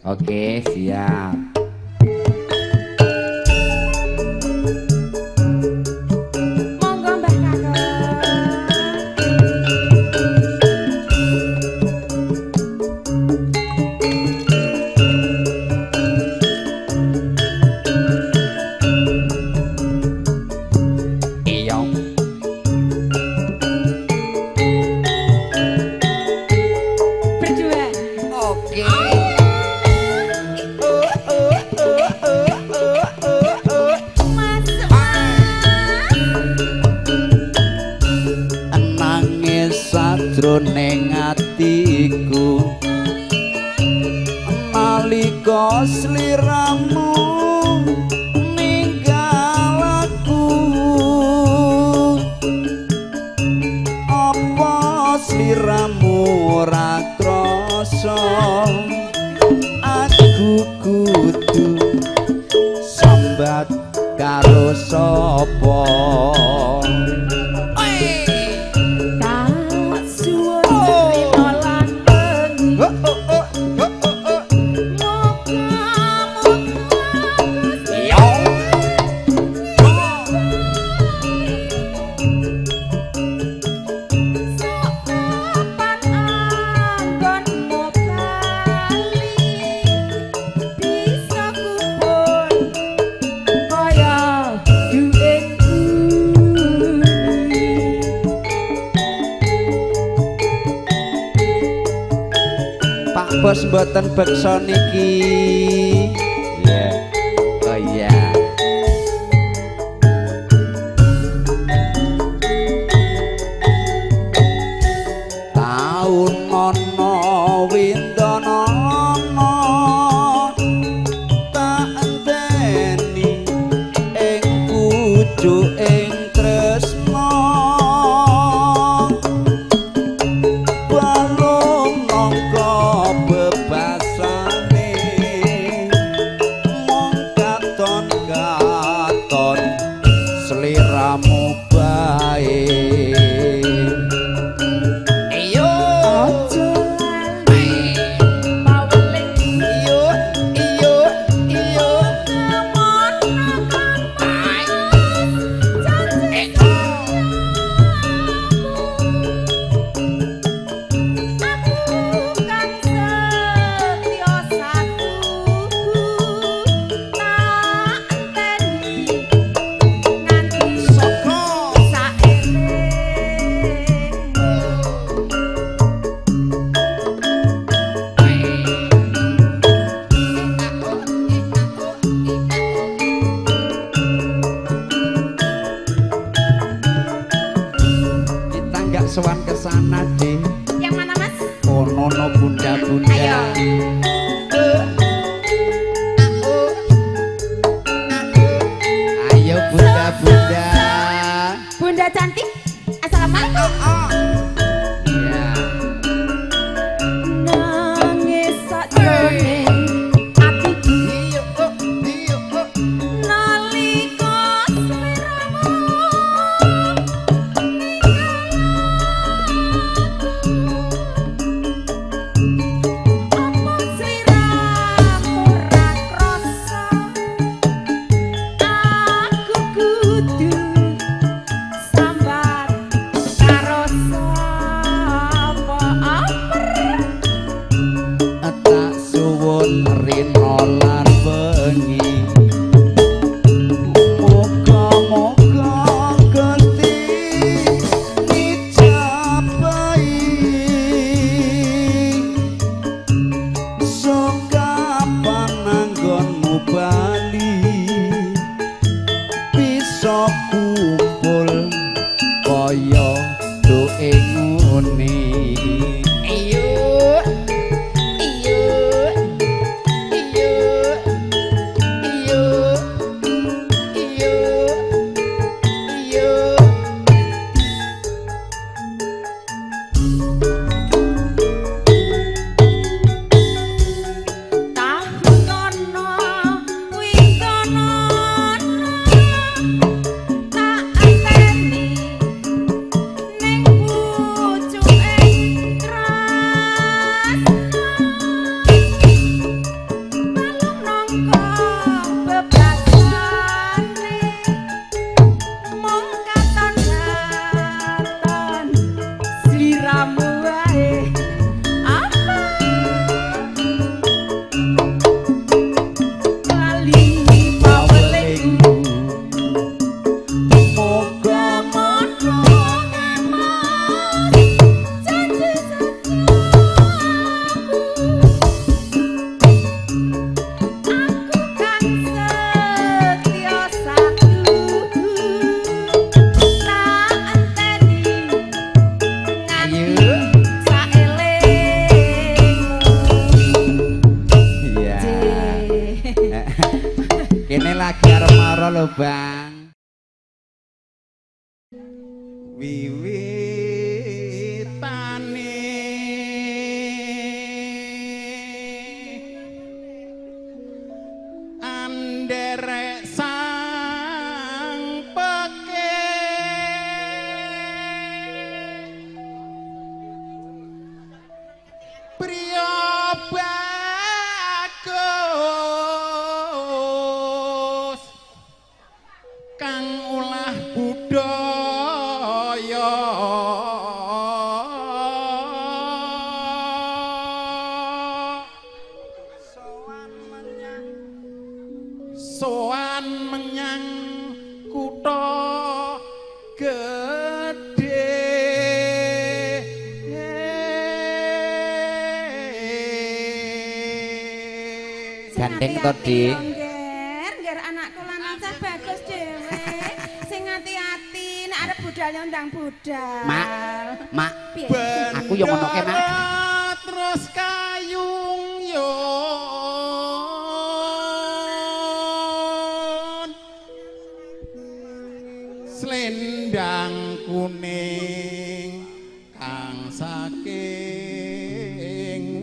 Oke, siap. Monggo Mbah Kakak. Iya. Berjuang. Oke. Nangis sadroning atiku nalika sliramu ninggal aku apa sliramu ora krasa aku kudu sambat karo sapa Tak suwun trimo lan bengi. Pak Bos mboten beksa niki. Iya. Oh iya. Taun ana windana ana tak enteni ing pucuking tresna. Balung nangka bebasane mung katon-katon sliramu bae. Iyo iyo iyo iyo kita nggak sowan ke sana deh. Yang mana Mas? Ono no bunda-bunda. Ayo. Ayo bunda-bunda. Bunda cantik. Assalamualaikum. Ya. Nangis sakjroning atiku nalika sliramu apa sliramu ora krasa aku kudu sambat karo sapa aper. Tak suwun rino lan bengi. Moga-moga Gusti nijabahi soka pananggonmu bali bisa kumpul kaya doe ngene. Tak anteni ning pucuke lho Bang. Wiwitane anderek sang peke priya bagus kang ulah budaya sowan menyang kutha gedhe gandeng to Dik. Ngger anakku lanang cah bagus dhewe. Sing ati-ati nek arep budal ndang budal. Mak, aku yo ngono ke Mak. Terus kayung yon slendang kuning kang saking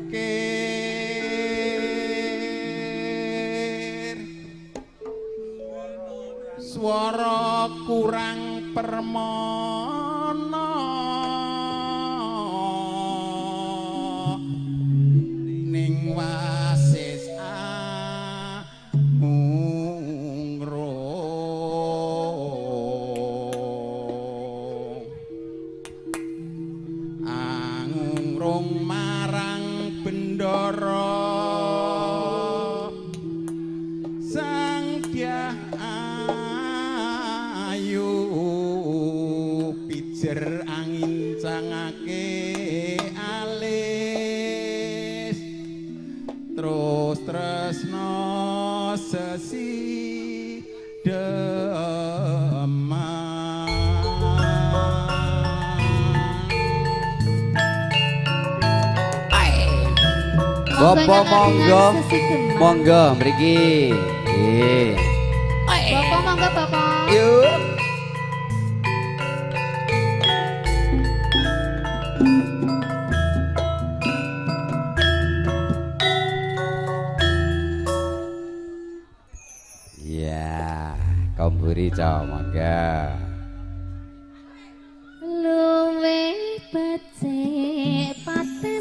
ukir swara kurang permana ning wasis angrung marang bendara sang dyah ayu pijer angin cangake alis terus tresno sesi demam Bapak monggo mriki. Nggih. Bapak monggo Bapak. Yuk. Ya, komburi co monggo. Luwe becik paten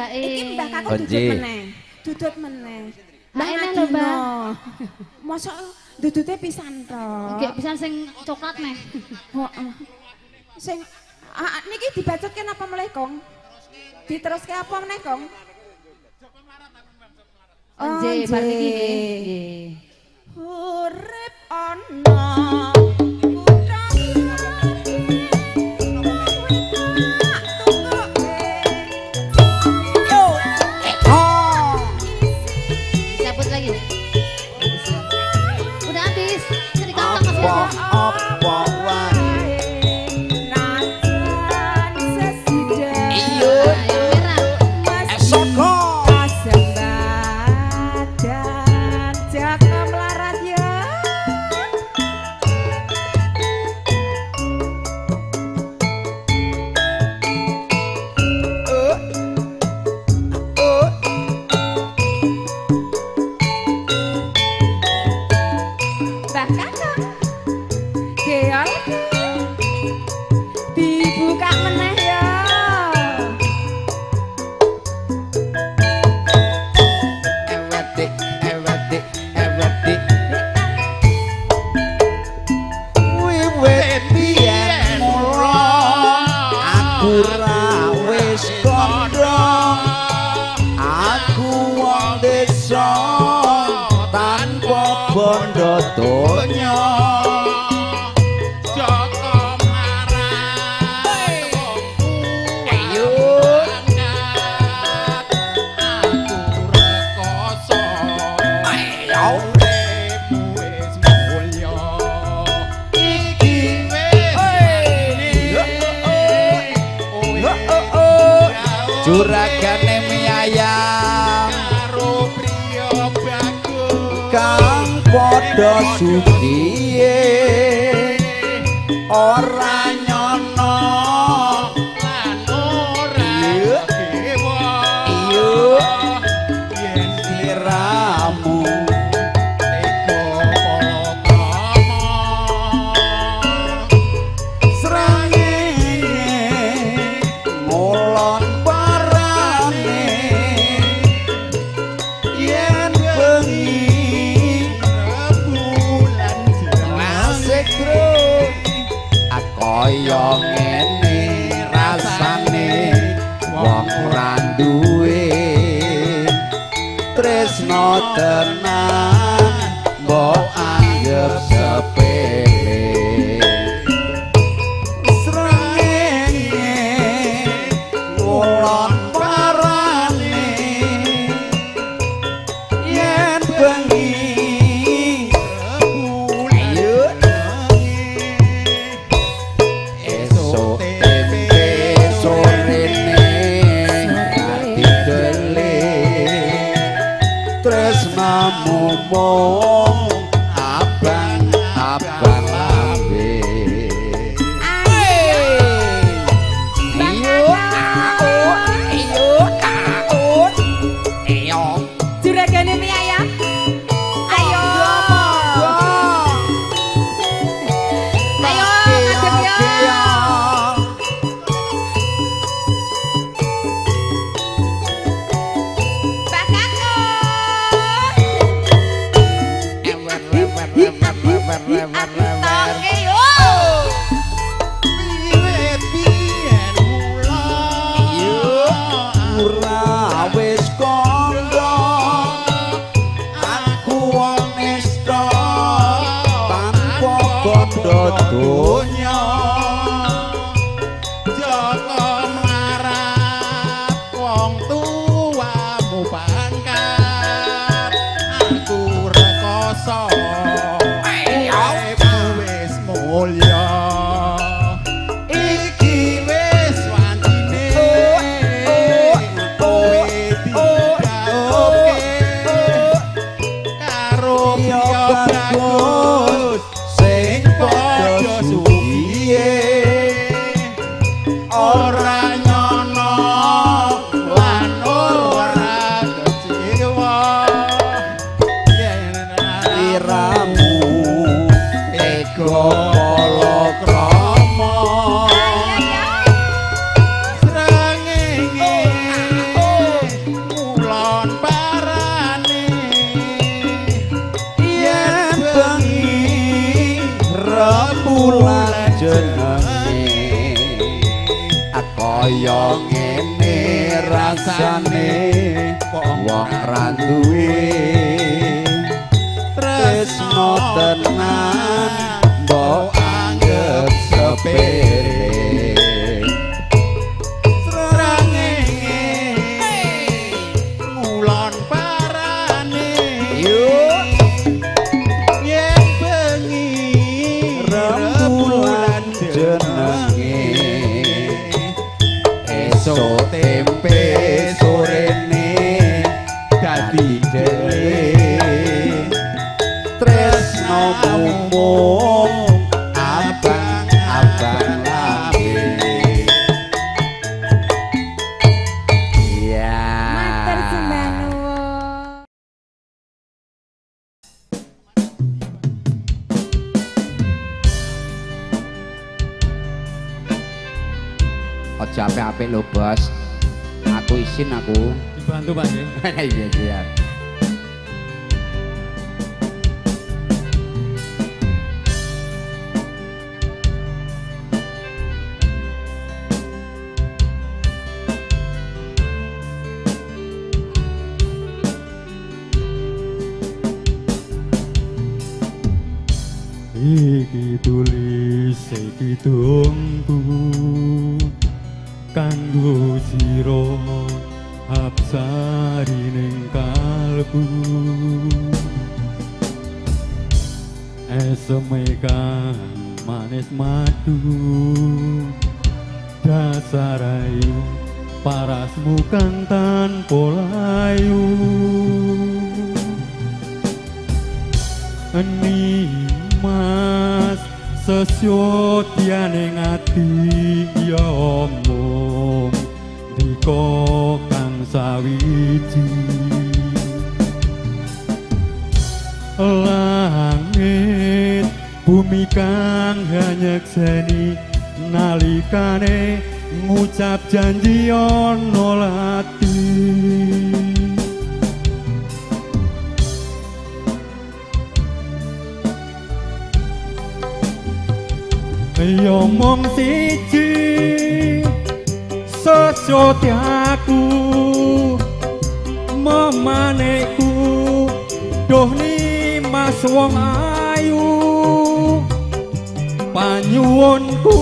Mbak Iki Mbah Kakung Oh, dudut nggih. meneh. Dudut meneh. Mbak enak lho, Mbak. Mosok dudute pisan to. Nggih pisan sing coklat neh. Heeh. Sing niki dibacutke napa meleh, Kong? Diteruske apa meneh, Kong? Nggih, bar niki nggih. Urip ana kutha Cabut lagi. Udah habis. Jadi kantong masih ada. Apa wae najan sesida iya Yang merah. saka Kasembadan Jaka melarat ya. Mbah Kakung geol dibuka meneh ya. ewedik ewedik ewedik wiwit biyen mula aku ra wis kandha aku wong desa tanpa bondo donya Jaka marang ayo juragane miyayang karo priya bagus kang padha suciye ora nyono lan ora kewa iya yen sliramu teko palakrama srengenge ngolon parane yen bengi bulan jelasik terus kaya ngene rasane wong ra duwe tresno tenan mbok anggap sepele srengenge ngolon parane yen bengi bulan esok tempe sorene dadi dele tresnamu mung abang-abang lambe Juragane miyayang. Ayo. Ayo ngadep ya. Mbah Kakung. Toke yo. wiwit biyen mula wis kandha aku wong nista tanpa bondo donya Jaka mlarat wong tuamu pangkat aku rekoso wis mulya iki wis wantine kowe kaya ngene rasane wong ra duwe tresno tenan mbok anggap sepele srengenge ngulon parane yuk yen bengi rembulan jenenge esuk tempe sorene dadi jele tresno mumung abang-abang lambe ya Matur sembah nuwun. aja apik-apik lho bos aku isin aku Dibantu Pak nggih. iya siap Iki tulis iki tunggu kanggo sira absari ning kalbu eseme kang manis madu dasar ayu parasmu kang tanpa layu eni mas sesyotyane ngati ya omong diko kang sawiji langit bumi kang hanyekseni nalikane ngucap janji ana lati yo mong siji sesotyaku memaneku doh ni mas wong ayu panyuwunku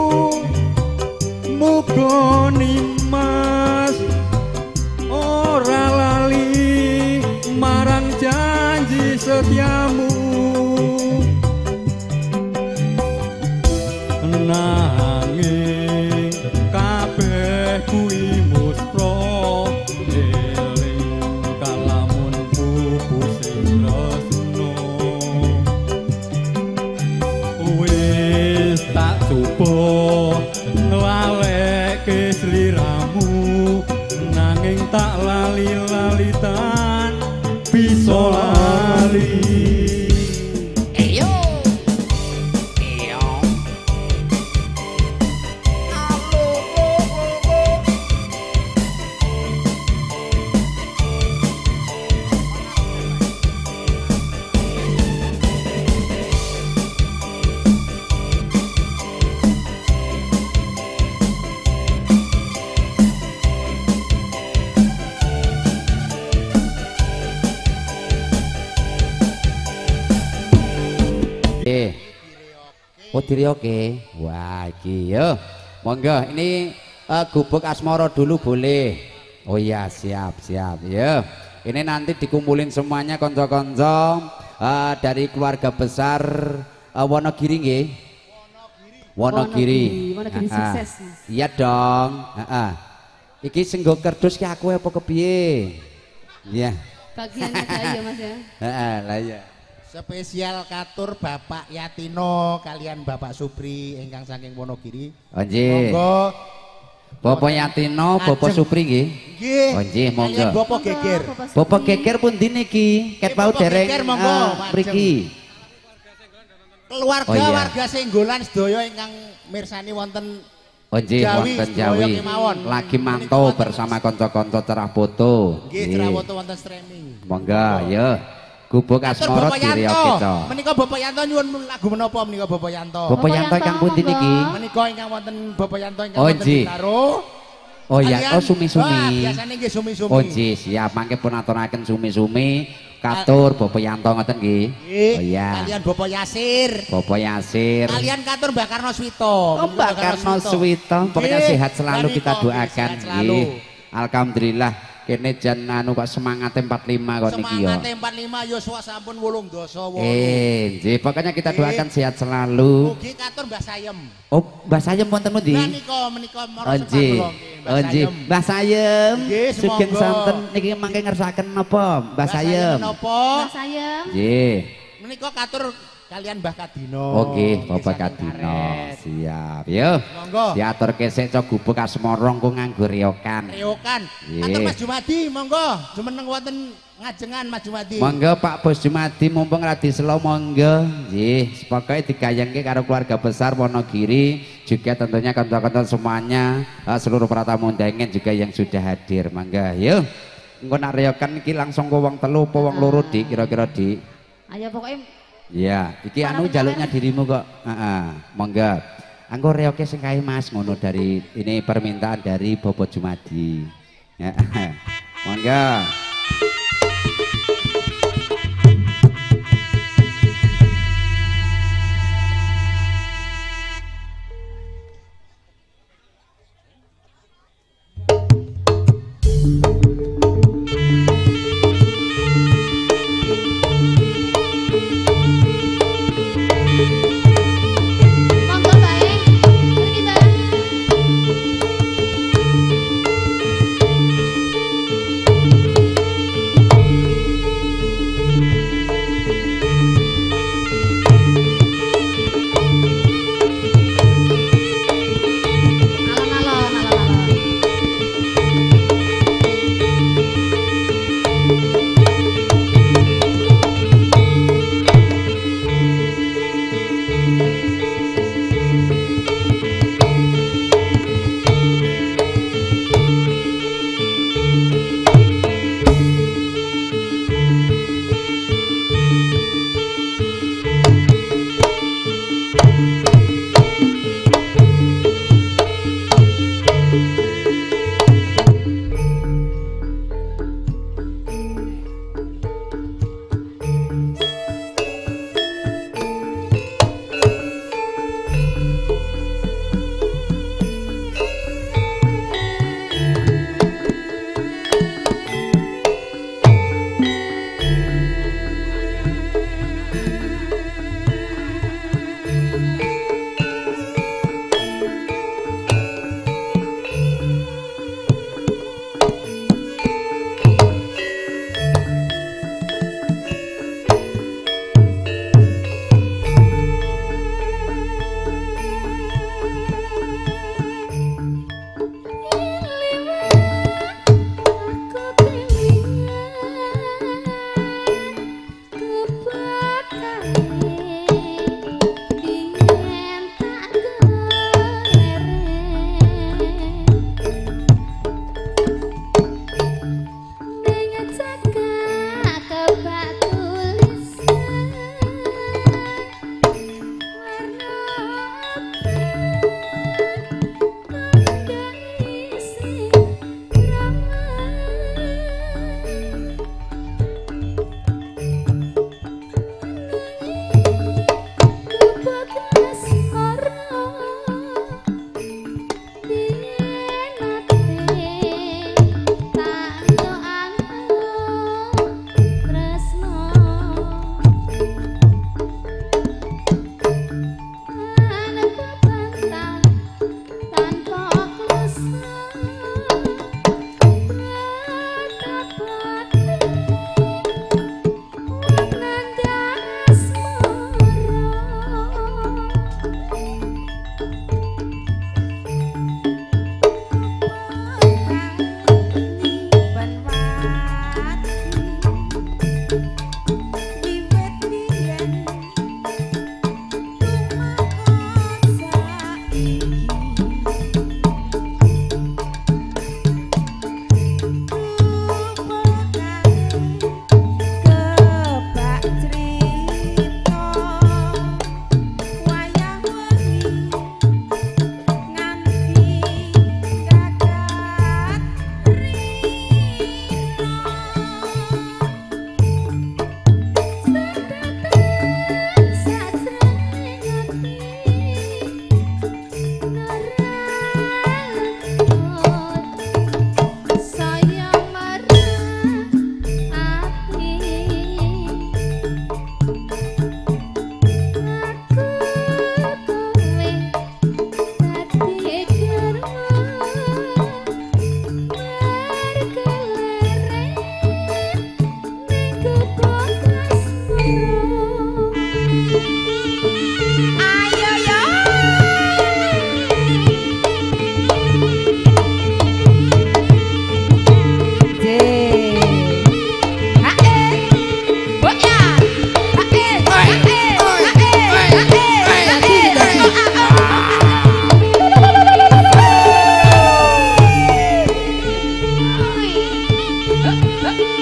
muga nimas ora lali marang janji setiamu nanging kabeh kuwi muspra eling kalamun pupus sing resno wis tak coba nglaleke sliramu nanging tak lali-lalitan bisa lali oh dirioke wah iki yo monggo ini gubuk asmara dulu boleh oh iya siap siap ya ini nanti dikumpulin semuanya konco-konco dari keluarga besar Wonogiri nggih Wonogiri sukses iya dong iki sing nggo kerdus ki aku apa kepiye iya bagiannya aja mas ya lah iya spesial katur Bapak Yatino kalian Bapak Supri ingkang saking Wonogiri. Oh nggih. Monggo Bapak Yatino, Bapak Supri nggih. Nggih. Oh nggih, monggo. Bapak Geger. Bapak Geger pun niki, ket pau dereng mriki. Keluarga warga Senggolan sedaya ingkang mirsani wonten Oh nggih, wonten Jawi. Lagi mantau bersama kanca-kanca cerah foto. Nggih, cerah foto wonten streaming. Monggo, ya. Gubuk Asmara dirioke to. Menika Bapak Yanto nyuwun lagu menapa menika Bapak Yanto? Bapak Yanto ingkang pundi niki? Menika ingkang wonten Bapak Yanto ingkang Oh, wonten nggih. Bintaro. Oh iya, oh Wah, sumi-sumi. biasane nggih sumi-sumi. Oh nggih, siap mangke pun aturaken sumi-sumi katur Bapak Yanto ngoten nggih. Oh iya. Kalian Bapak Yasir. Bapak Yasir. Kalian katur Mbak Karno Swito. Oh, Mbak Karno Swito, pokoknya Nggih, sehat selalu kita Bariko, doakan sehat selalu. nggih. Alhamdulillah kene jan anu kok semangate 45 kok niki ya. Semangate 45 Yosua sampun 8 dosa 8. Nggih, pokoknya kita doakan sehat selalu. Mugi katur Mbah Sayem. Oh, Mbah Sayem wonten pundi? Menika mara Oh nggih. Oh nggih, Mbah Sayem. Nggih, Sugeng semoga. santen niki mangke ngersakaken napa, Mbah Sayem? Menapa? Mas Sayem. Nggih. Menika katur kalian Mbah Kadino. Oke, Bapak Nggih, saking Kadino. karet. Siap. Yo. Monggo. Diaturke sik cok gubuk Asmara engko nganggo riokan. Reokan. Nggih. Katur Mas Jumadi, monggo. Jumeneng wonten ngajengan Mas Jumadi. Monggo Pak Bos Jumadi mumpung radi selo monggo. Nggih, pokoke digayengke karo keluarga besar Wonogiri, juga tentunya kanca-kanca semuanya, seluruh para tamu undangan juga yang sudah hadir. Mangga, yuk. Engko nak reokan iki langsung ke wong telu apa wong loro Dik kira-kira Dik. Ayo pokoknya Iya, iki anu jaluknya dirimu kok. Heeh, monggo. Angko reoke sing kae Mas ngono dari ini permintaan dari Bobo Jumadi. Ya. Monggo. monggo baik. Mari kita.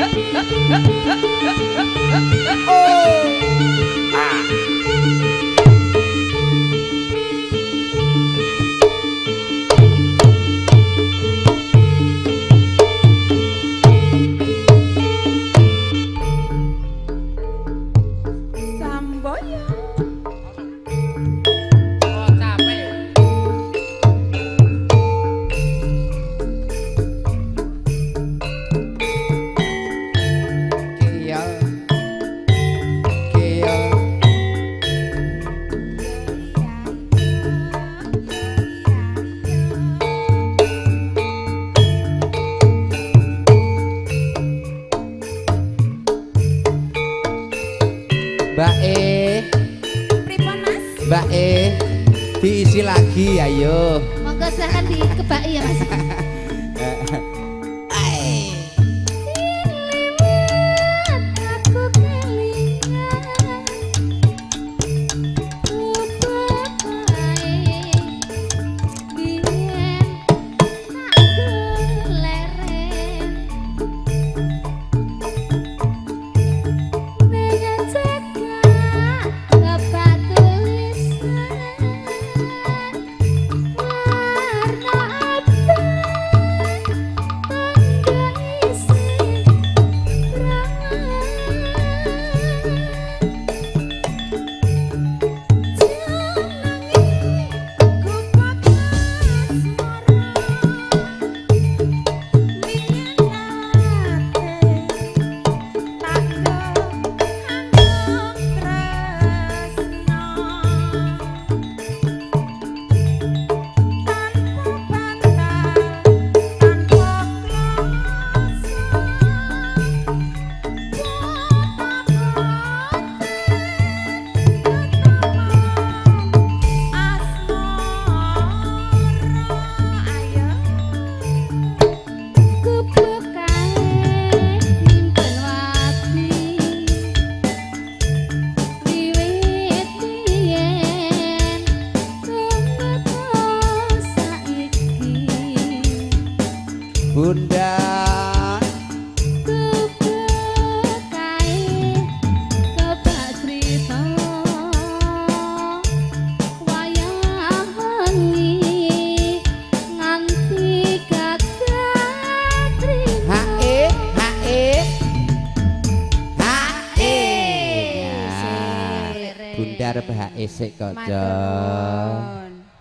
Pripun Mas? Mbak diisi lagi ayo. Monggo silahkan dikebaki ya Mas. Bunda Bunda arep hak esik kok, Cok.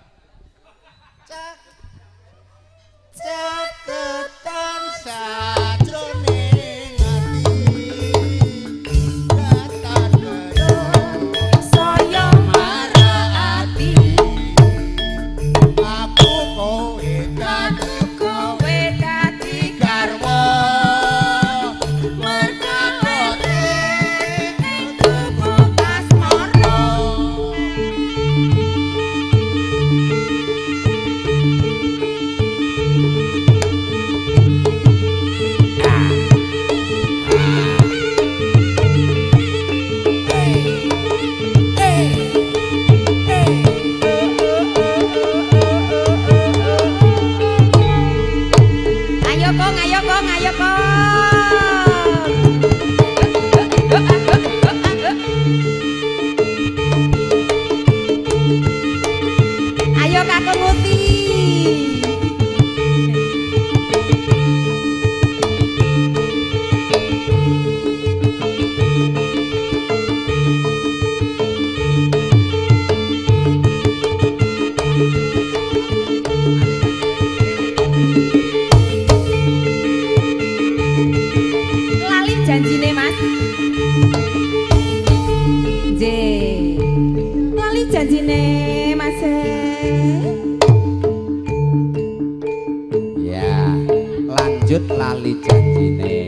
Lali janjine.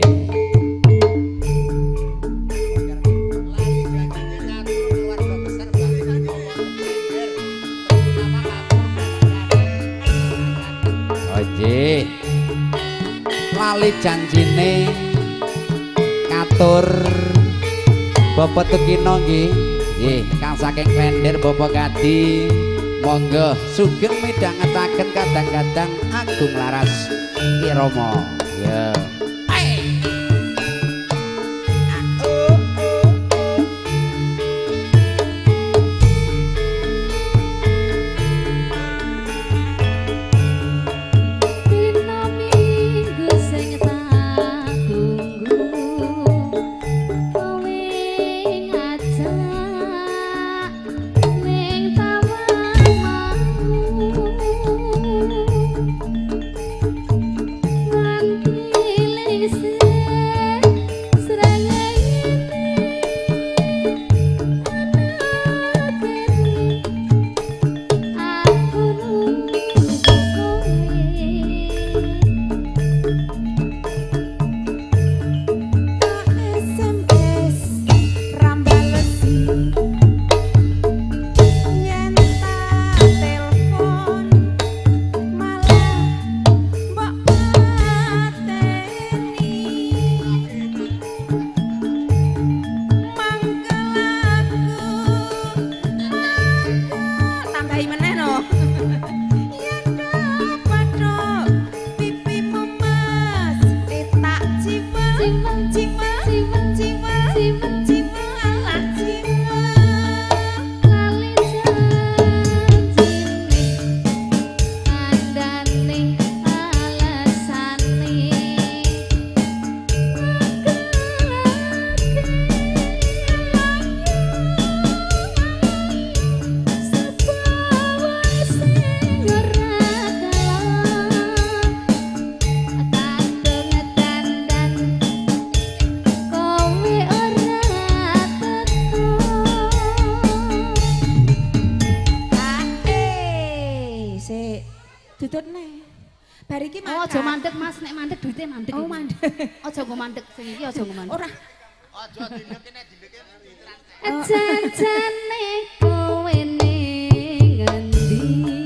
Oje. Lali janjine katur Bapak Tukino nggih. Nggih, kang saking Klender Bapak Kadi. Monggo sugeng midhangetaken kadang-kadang Agung Laras Irama. Ya. bar iki Oh, aja mandek Mas, nek mandek duite mandek. Oh, iki. mandek. Aja nggo mandek sing iki aja nggo mandek. Ora. Aja dileke nek dileke. Janjane kowe ning ngendi?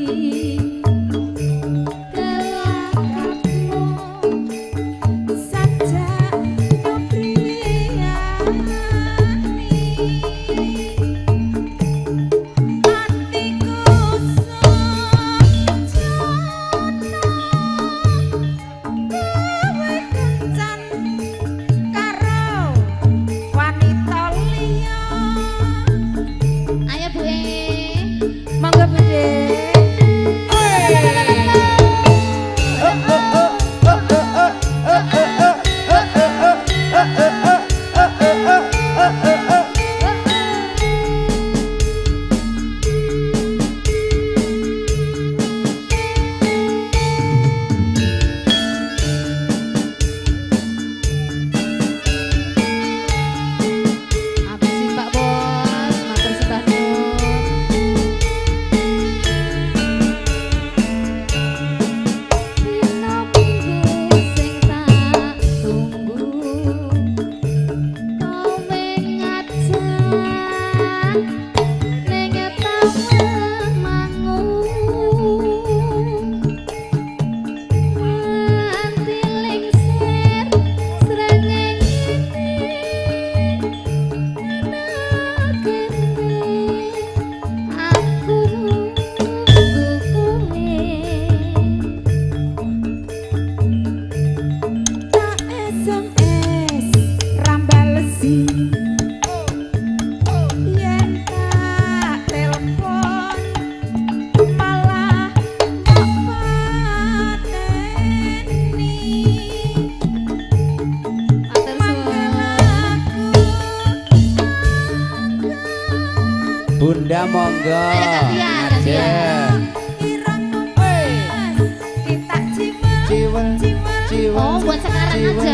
Bunda monggo. Aja. Oh, buat sekarang aja.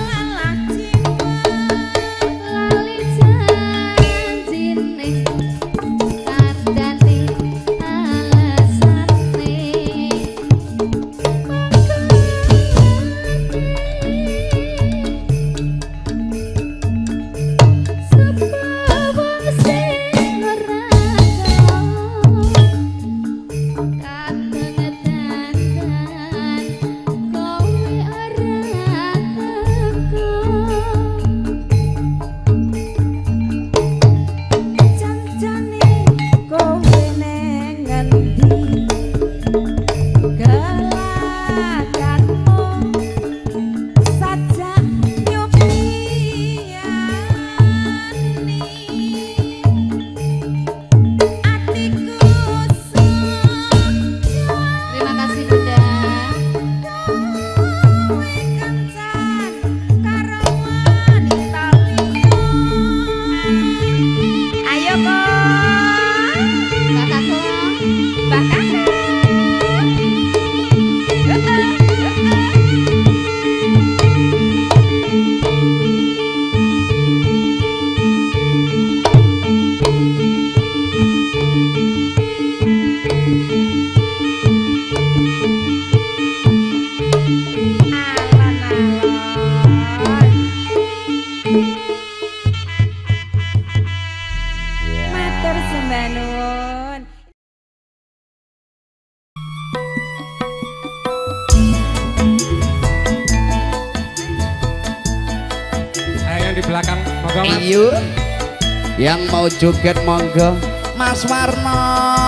Yang mau joget monggo Mas Warno.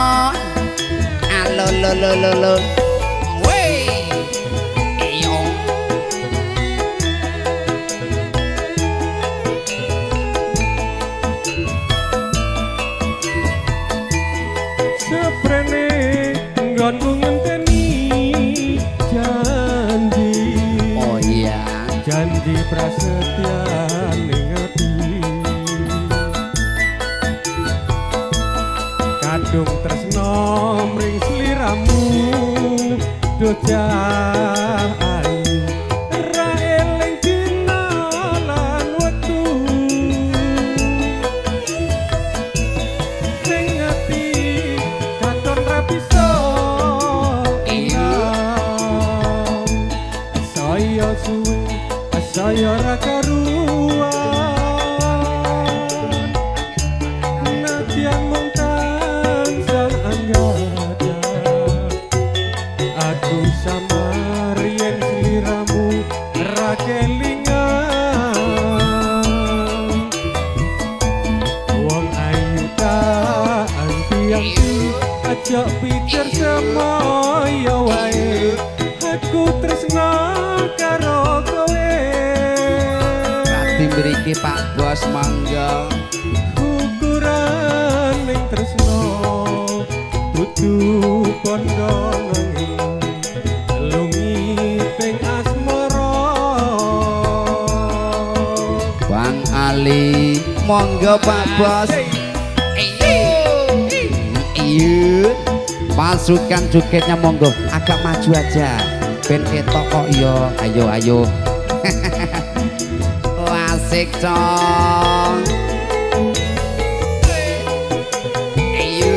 Alo lo lo lo lo. Wey. Iyo. Seprene nggonku ngenteni janji. Oh iya. Janji prasetya ning ati. Kadung tresno mring sliramu docah ayu ra eling dina lan wektu sing ati katon ra bisa karuan nadyan mung tansah anggada aku samar yen sliramu ra kelingan wong ayu tak anti-anti aja pikir semoyo wae aku tresna karo kowe Rati mriki Pak Bos mangga ukuran ning tresno dudu bondo nanging lungi teng asmara Bang Ali monggo Pak Bos iya pasukan jogetnya monggo agak maju aja ben ketok kok yo ayo ayo asik cong ayo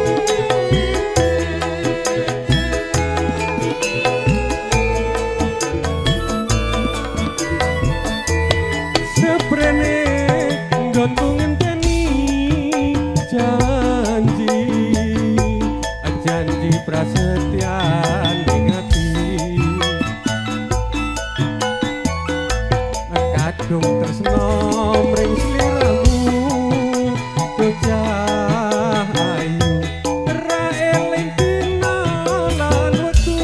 seprene nggonku ngenteni janji janji prasetyan ning ati kadung tresno mring sliramu bocah ayu ra eling dina lan wektu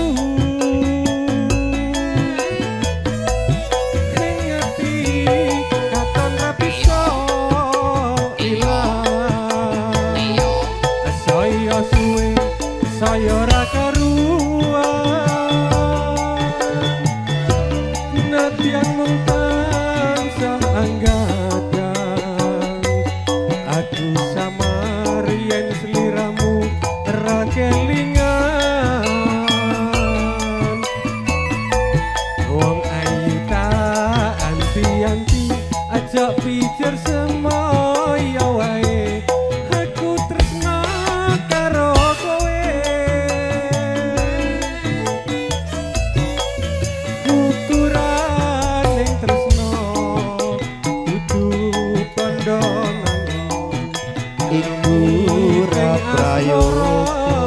ning ati katon ra bisa ilang saya suwe saya ra karuan nadyan mung tansah anggadang aku samar yen sliramu ra kelingan wong ayu tak anti-anti aja pikir semoyo wae aku tresna karo kowe ukuran ning tresno dudu bondo nanging iku ra prayoga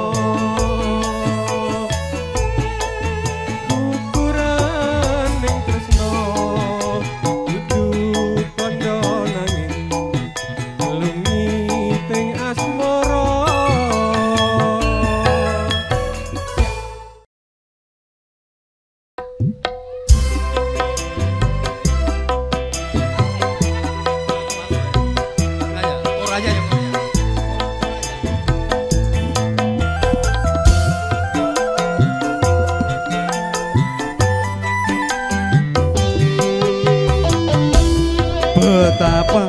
ukuran ning tresno dudu bondo nanging lungi teng asmara betapa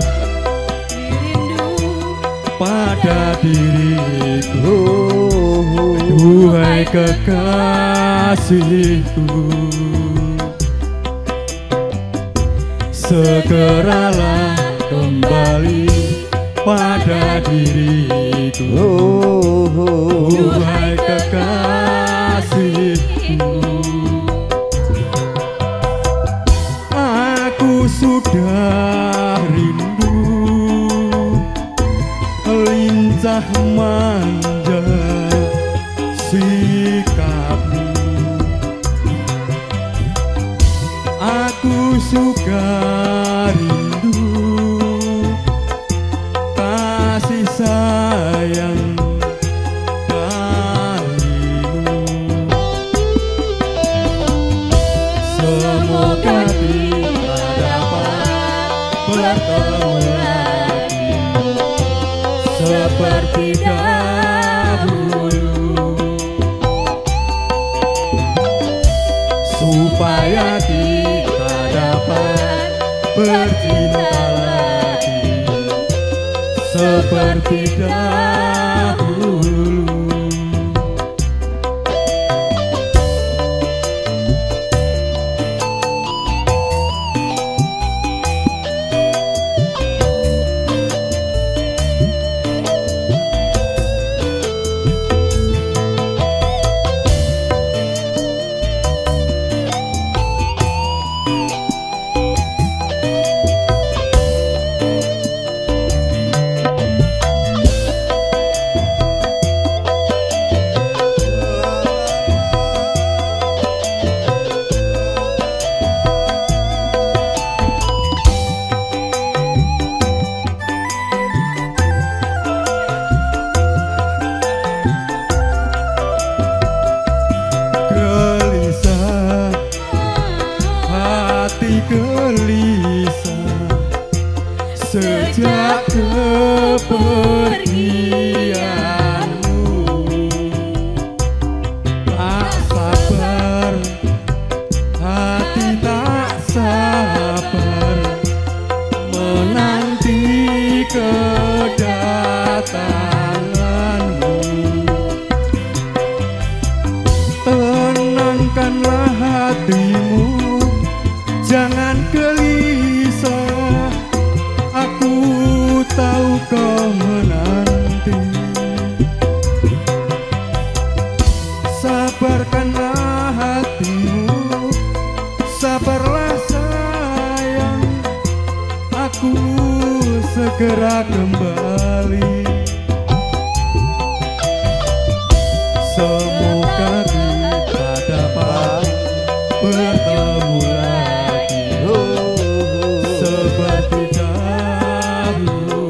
pada diriku duhai kekasihku segeralah kembali pada diriku duhai kekasihku aku sudah rindu lincah manja sikapmu aku suka rindu kasih sayang kalimu semoga kita dapat bertemu lagi seperti dahulu supaya kita dapat bercinta lagi seperti dahulu. gelisah sejak kepergianmu. Tak sabar, hati tak sabar menanti kedatanganmu. Tenangkanlah hatimu, jangan gelisah. Aku tahu kau menanti. Sabarkanlah hatimu, sabarlah sayang. Aku segera kembali. Semoga kita dapat bertemu lagi seperti dahulu,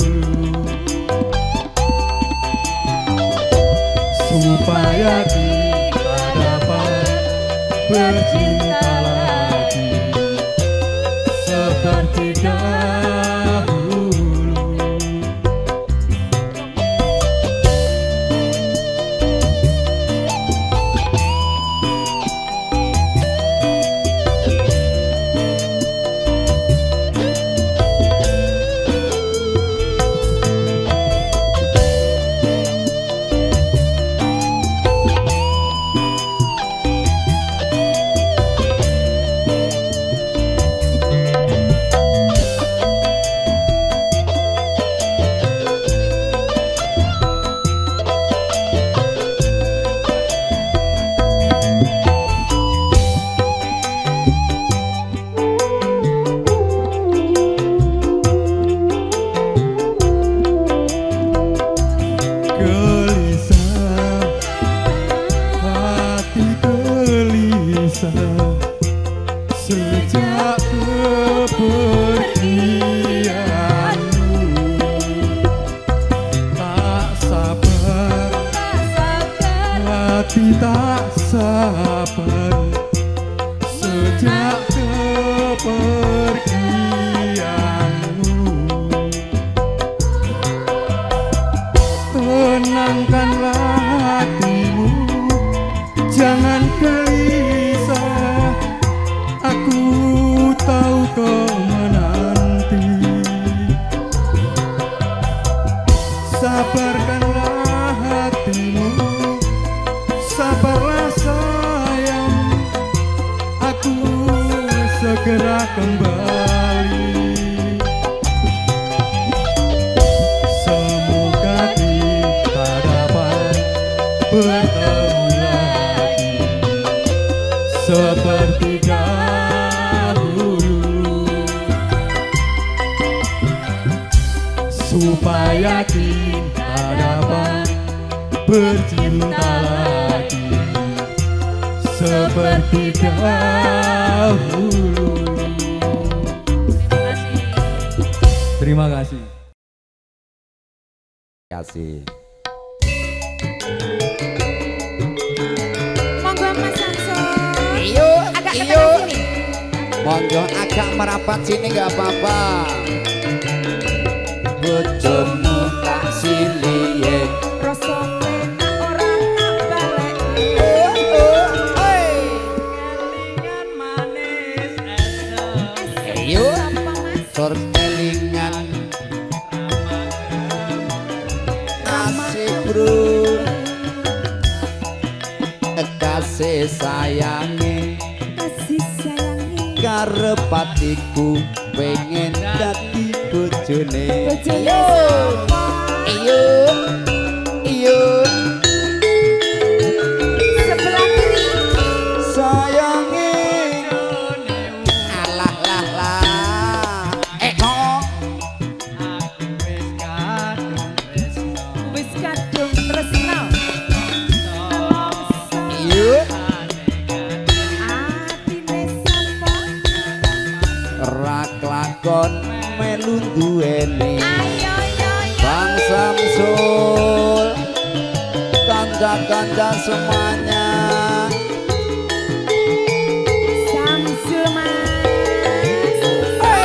supaya kita dapat bercinta lagi seperti dahulu. Sejak kepergianmu, tak sabar, hati tak sabar. Sejak kepergianmu, tenangkanlah hatimu, jangan gelisah. Aku tahu kau menanti. Sabarkanlah hatimu, sabarlah sayang. Aku segera kembali. Semoga kita dapat bertemu lagi seperti dahulu, supaya kita dapat bercinta lagi seperti dahulu. Terima kasih. Kasih. Monggo Mas Samsul. Iyo, Agak ke iyo. tengah sini. Monggo agak merapat sini nggak apa-apa. Bojomu tak siliye. Rasa penak ora tak balik. Iyo, Apa Mas? sortelingan nasi bro, kasih sayangi Kasih sayangi. karep atiku pengen dadi bojone. Bojone sapa? Iyo, iyo. Sebelah kiri. Sayangi alah lah lah kok Wis kadung tresno. iya Atine sapa? ra klakon melu duweni Ayo yo yo. Bang Samsul kanca-kanca semuanya Samsul Mas.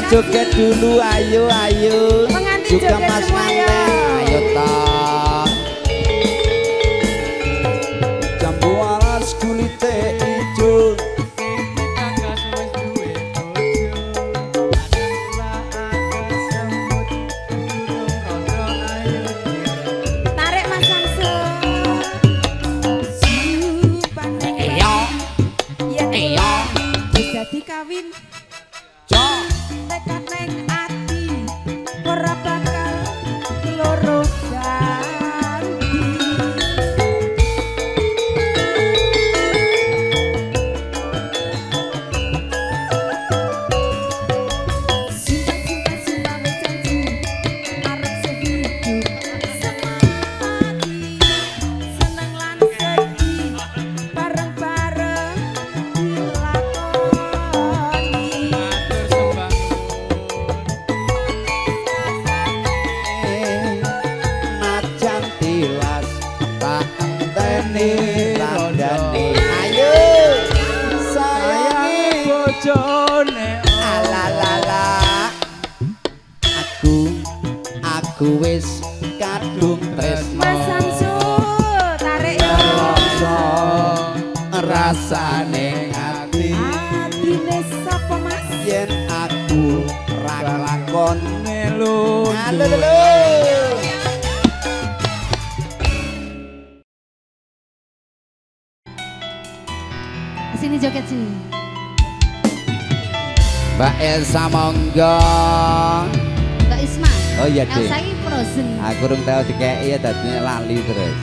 joget dulu, ayo ayo. Pengantin Juga joget Mas semua ya. Manten, ayo toh. Jambu alas kulite ijo. Tarik Mas Samsul. Iya. Bisa dikawin. Tekan neng ati ora bakal loro ganti. Sumpah wis janji arep sehidup semati. Seneng lan sedih bareng-bareng dilakoni. Najan tilas tak enteni randane. Ayo sayangi bojone alalala. Aku wis kadung tresno. Mas Samsul tarik yo. Rasane ati Atine sapa Mas? yen aku ra lakon melu alelo. Sini joget sini. Mbak Elsa monggo. Mbak Isma. Oh iya, Dik. Elsa ini Frozen. Aku urung tau dikeki ya dadinya lali terus.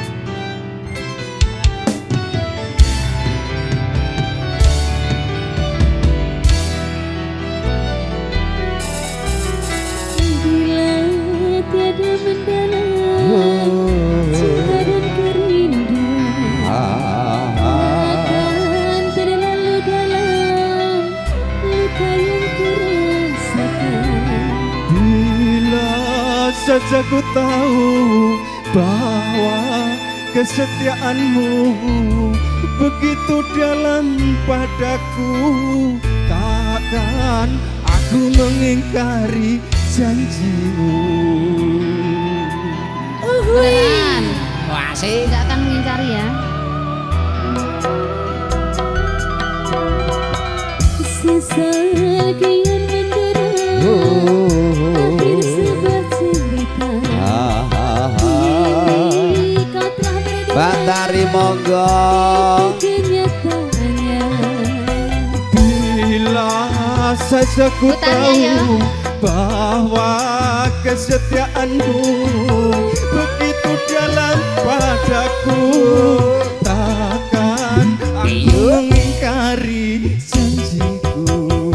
Bila tiada mendalam cinta dan kerinduan akan terlalu dalam luka yang kurasakan. Bila saja ku tahu bahwa kesetiaanmu begitu dalam padaku, takkan aku mengingkari janjimu. Beneran. Wah sih. Tidak akan mengingkari ya. Sesal kian mendera akhir sebuah cerita. Kini kau telah berada Batari monggo. kenyataannya. Bila saja ku Putarnya, ya. tahu bahwa kesetiaanmu begitu dalam padaku, takkan aku mengingkari janjiku.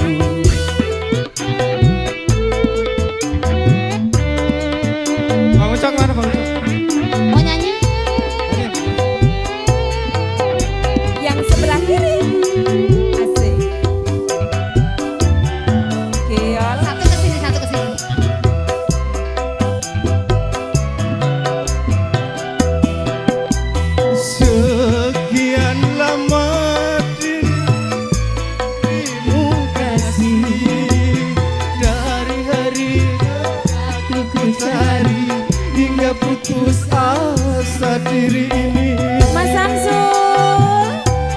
Bang Ucok mana Bang Ucok? Mau nyanyi? Yang sebelah kiri. Asik. Keol. Satu ke sini, satu ke sini. Sekian lama dirimu kasih, dari hari aku cari hingga putus asa diri ini. Mas Samsul.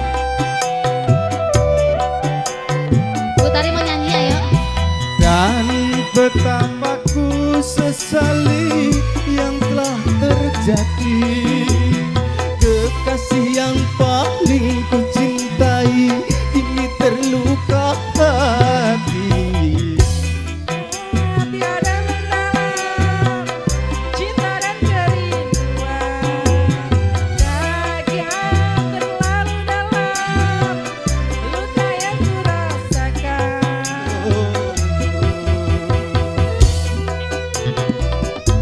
Putari mau nyanyi ayo. Dan betapa ku sesali yang telah terjadi. Kekasih yang paling ku cintai kini terluka hati. Tiada mendalam cinta dan kerinduan. Bagian terlalu dalam luka yang kurasakan.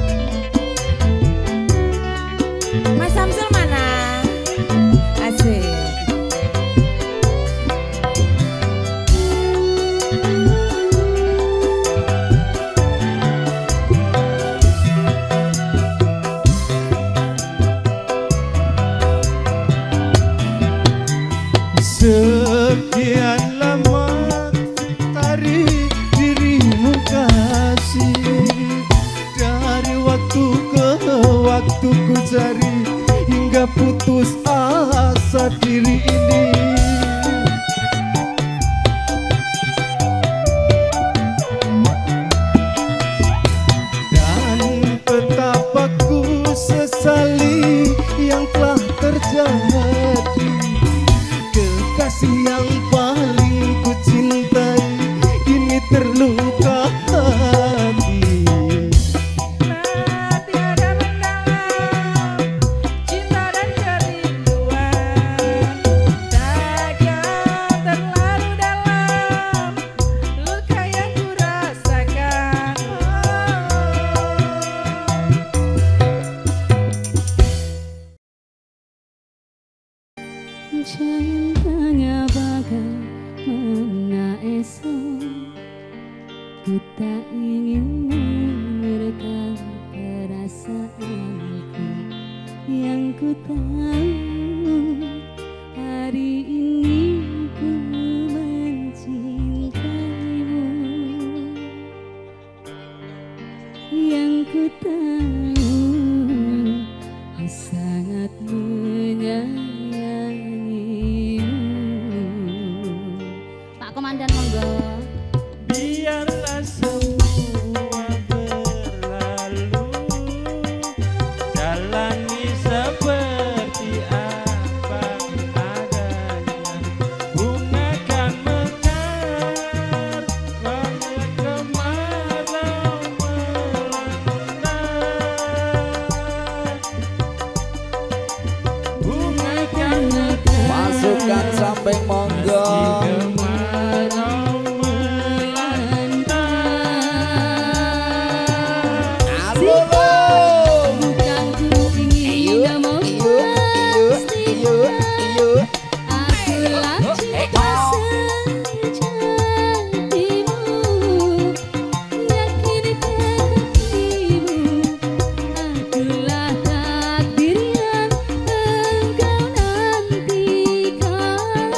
Mas Samsul mana? Asik. tak ingin menerka perasaanku yang ku tahu hari ini ku mencintaimu, yang ku tahu sangat menyayangimu. Pak Komandan monggo. Biarlah semua berlalu, jalani seperti apa adanya. Bunga kan mekar, walau kemarau melanda. Bunga kan mekar, Pasukan samping monggo. kemarau melanda. Bukan ku ingin memastikan akulah cinta sejatimu, yakinkan hatimu, akulah takdir yang engkau nantikan.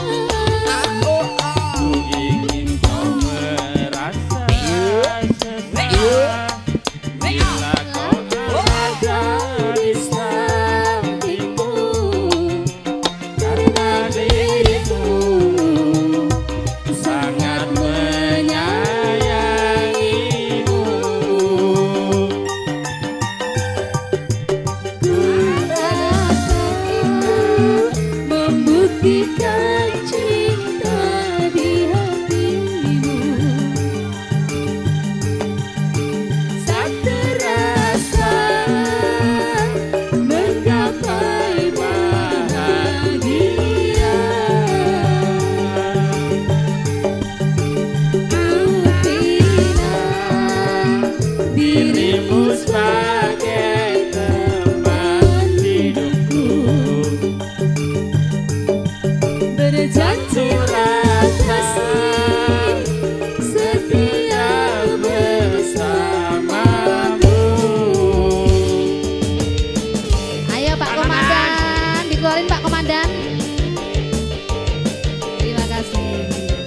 Ku ingin kau merasa sesak bila kau ada di sampingku, karena dirimu sangat menyayangimu. Membuktikan cinta di hatimu, saat terasa menggapai bahagia. Ku Dirimu sebagai teman hidupku, berjanji kasih setia bersamamu. Ayo Pak Komandan, dikeluarin Pak Komandan. Terima kasih.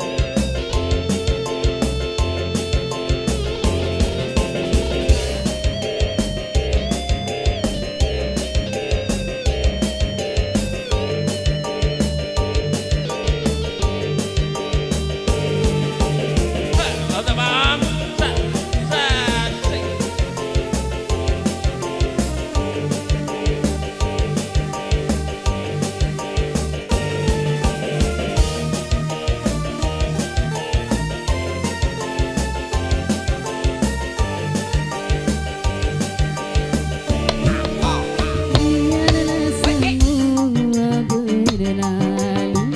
biarlah semua berlalu,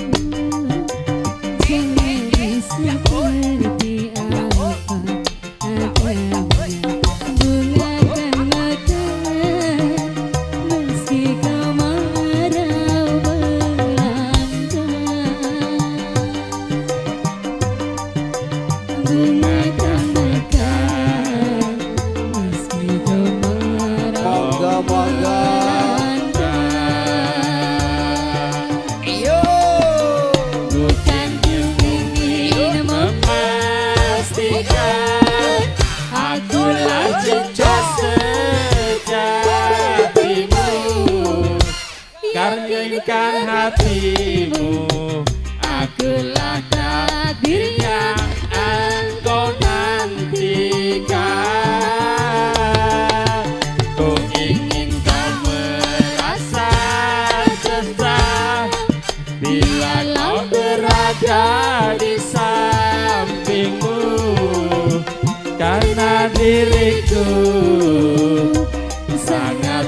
jadi seperti apa adanya. Bunga kan mekar meski kemarau melanda. Bunga kan mekar meski kemarau Monggo monggo. Iyo. bukan ku ingin Memastikan akulah cinta sejatimu, karyakan hatimu, akulah takdir yang engkau nantikan. Ku ingin kau merasa sesak bila kau berada di sampingmu, karena diriku sangat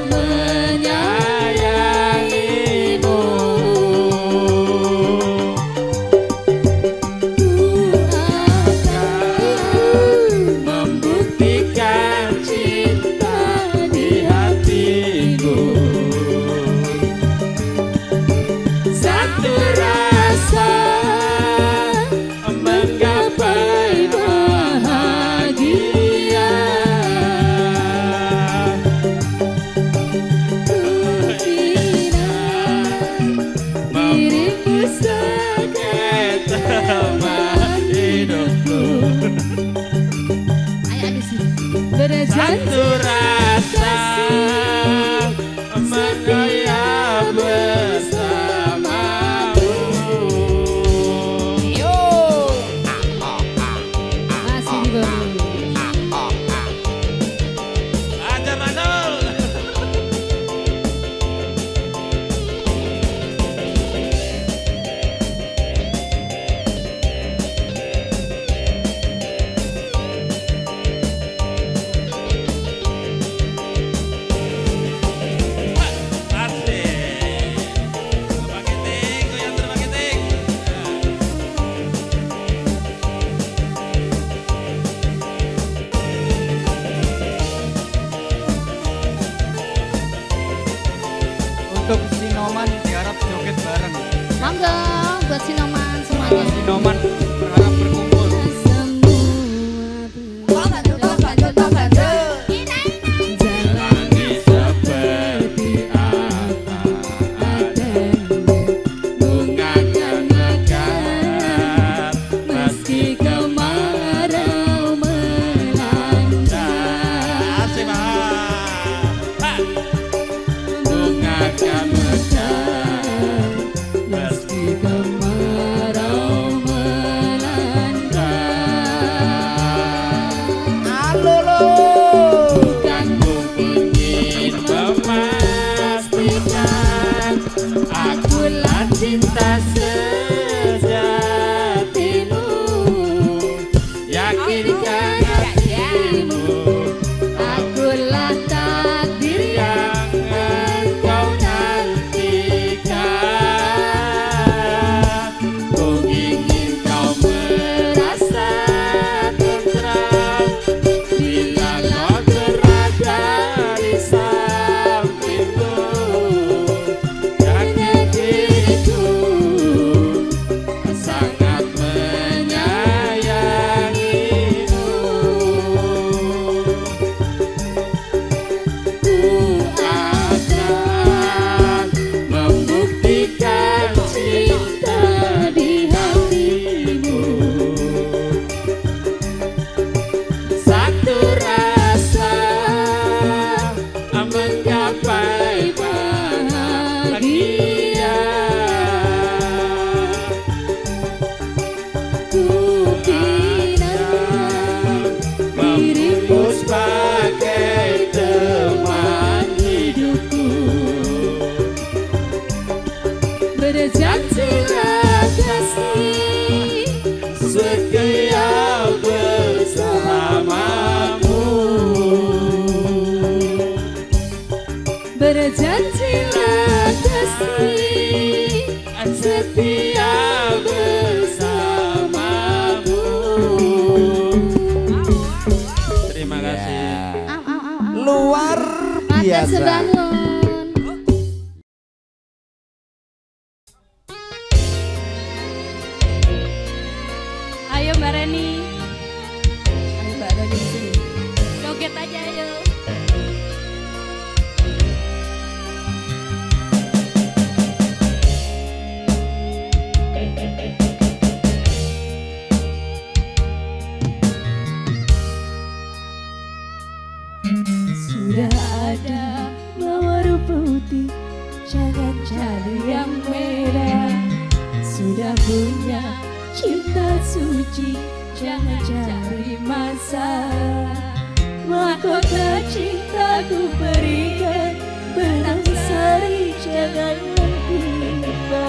menyayangimu. Membuktikan cinta di hatiku, satu rasa menggapai bahagia. satu rasa mengoyak bersamamu. Masih baru. Ajar Manul. Untuk Sinoman diharap joget bareng. Monggo buat Sinoman semuanya. Sinoman berharap berkumpul. Jalani seperti apa adanya, bungakan mekar meski kemarau melanda. Asik banget. Bungakan mekar meski kemarau melanda. Bukan ku ingin memastikan akulah cinta sejatimu. Yakinkan hatimu akulah takdir yang engkau nantikan. Ku ingin kau merasa tentram bila kau berada di sampingku. Karena diriku sangat menyayangimu. Ku akan membuktikan cinta di hatimu. Satu rasa menggapai bahagia. Ku pinang dirimu sebagai teman hidupku. Berjanjilah kasih setia bersamamu. Berjanjilah kasih setia bersamamu. Terima kasih. Au au au au. Luar Matur biasa. sebangun. Ayo Mbak Reni. Ayo Mbak Reni di sini. Joget aja ayo. Sudah ada mawar putih, jangan cari yang merah. Sudah punya cinta suci, jangan cari masalah. Mahkota cintaku berikan, benang sari jangan tiba.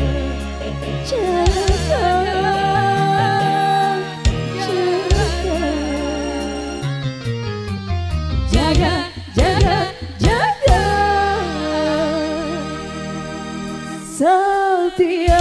Jaga, jaga, jaga, setia.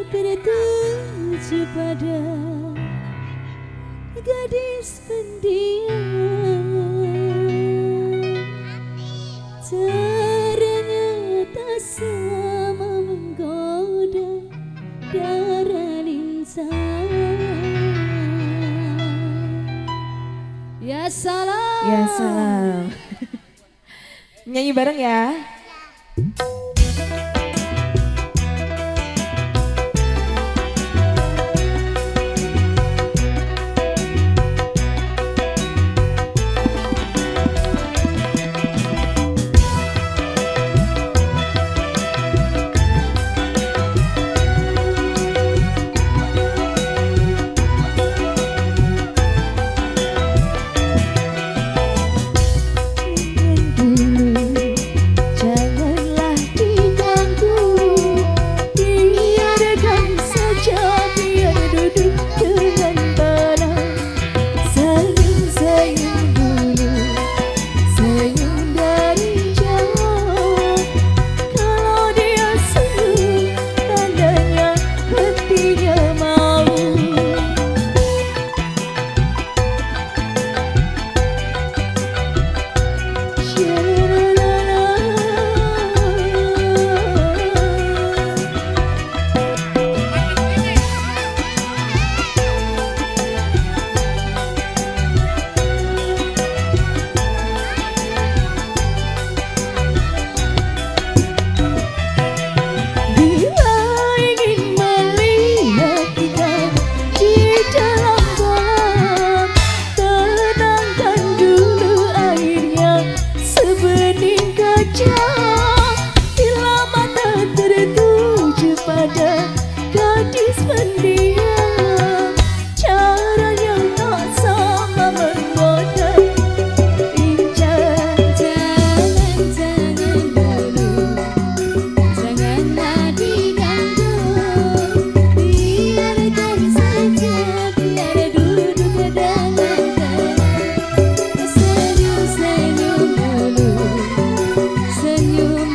tertuju pada gadis pendiam. Caranya tak sama menggoda darah lincah. Ya salam. Ya salam. Nyanyi bareng ya.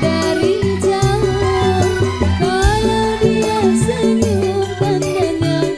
Senyum dari jauh, kalau dia senyum tandanya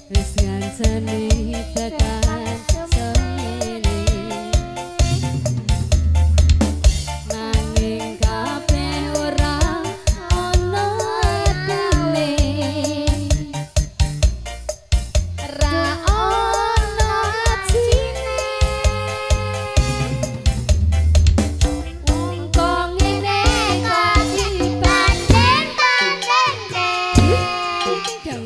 wis ngancani tekan semene nanging kabeh ora ana artine ra ana ajine wong kok ngene kok dibanding-bandingke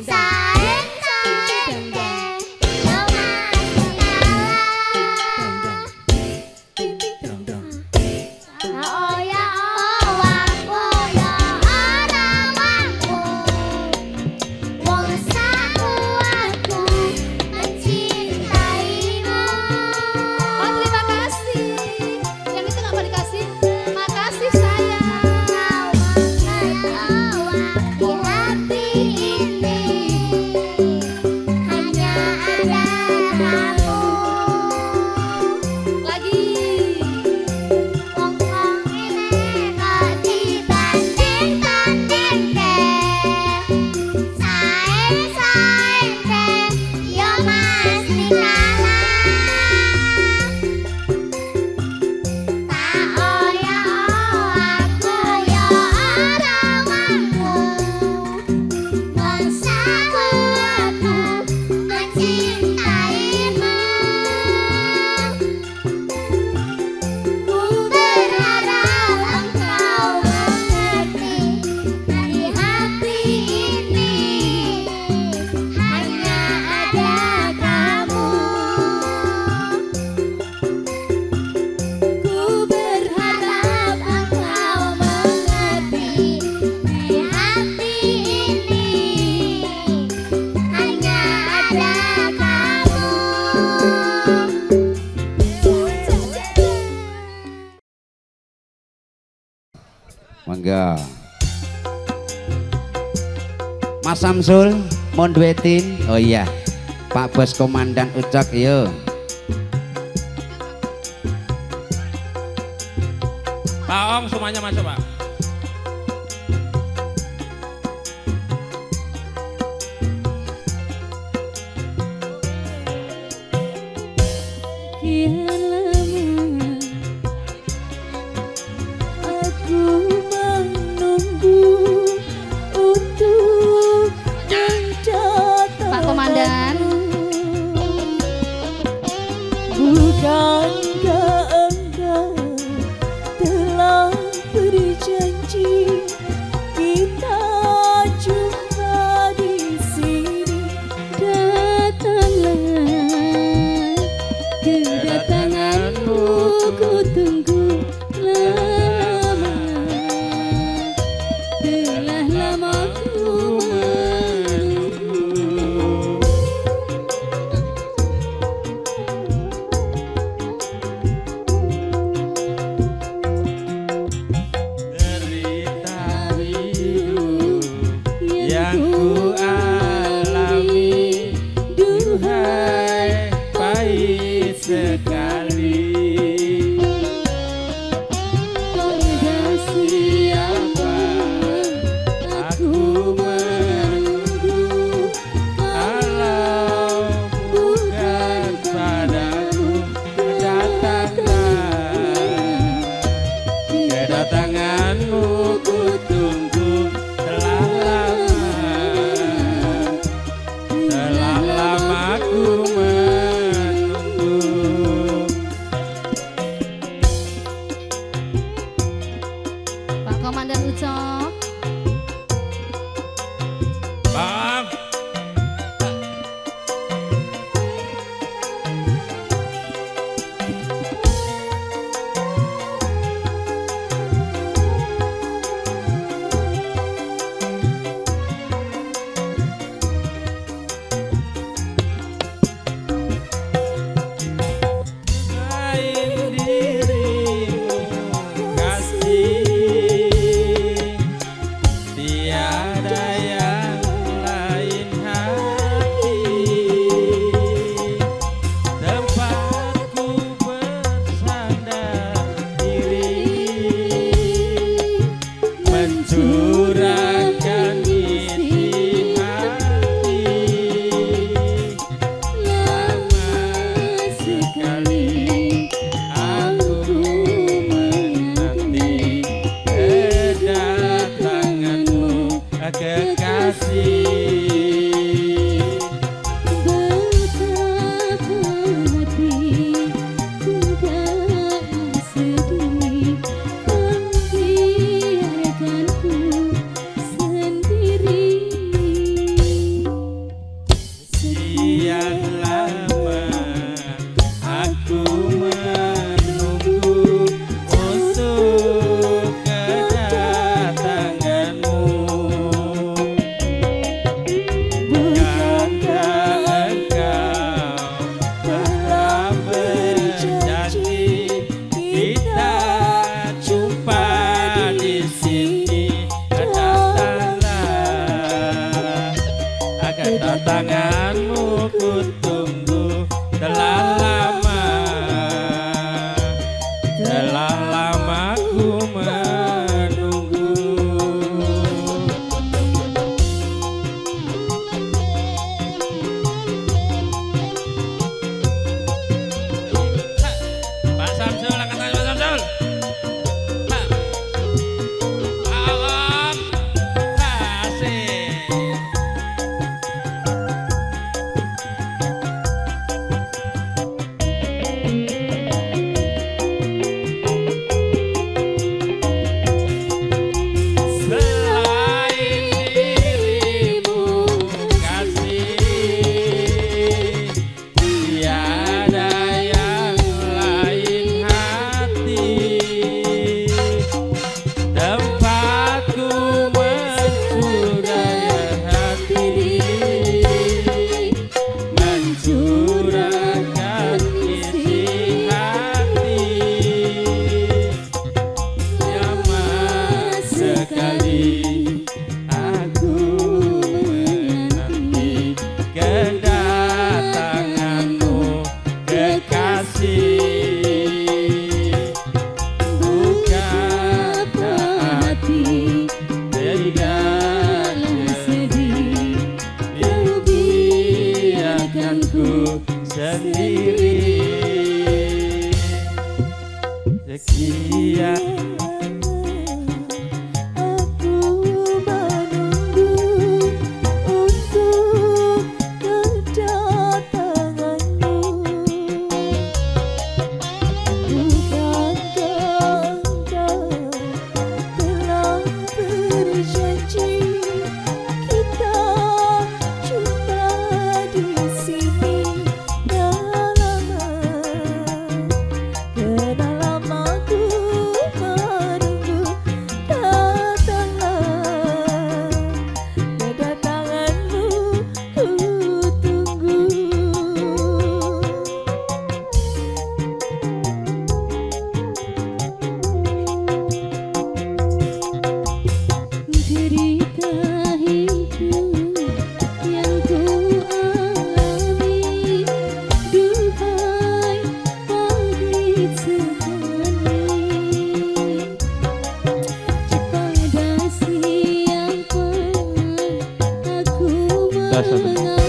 Monggo. Mas Samsul mau duetin. Oh iya. Pak Bos Komandan Ucok yo. Pak Om semuanya masuk, Pak. Pak Komandan, bukankah engkau telah berjanji kita jumpa di sini? datanglah kedatanganmu ku tunggu lama, telah lama ku Kedatanganmu ku tunggu telah lama. kedatanganmu ku tunggu telah lama ku menunggu. Pak Samsul, angkat tangan Pak Samsul. Sekian aku menunggu untuk kedatanganmu. Bukankah kau telah berjanji kita jumpa di sini? Dasar.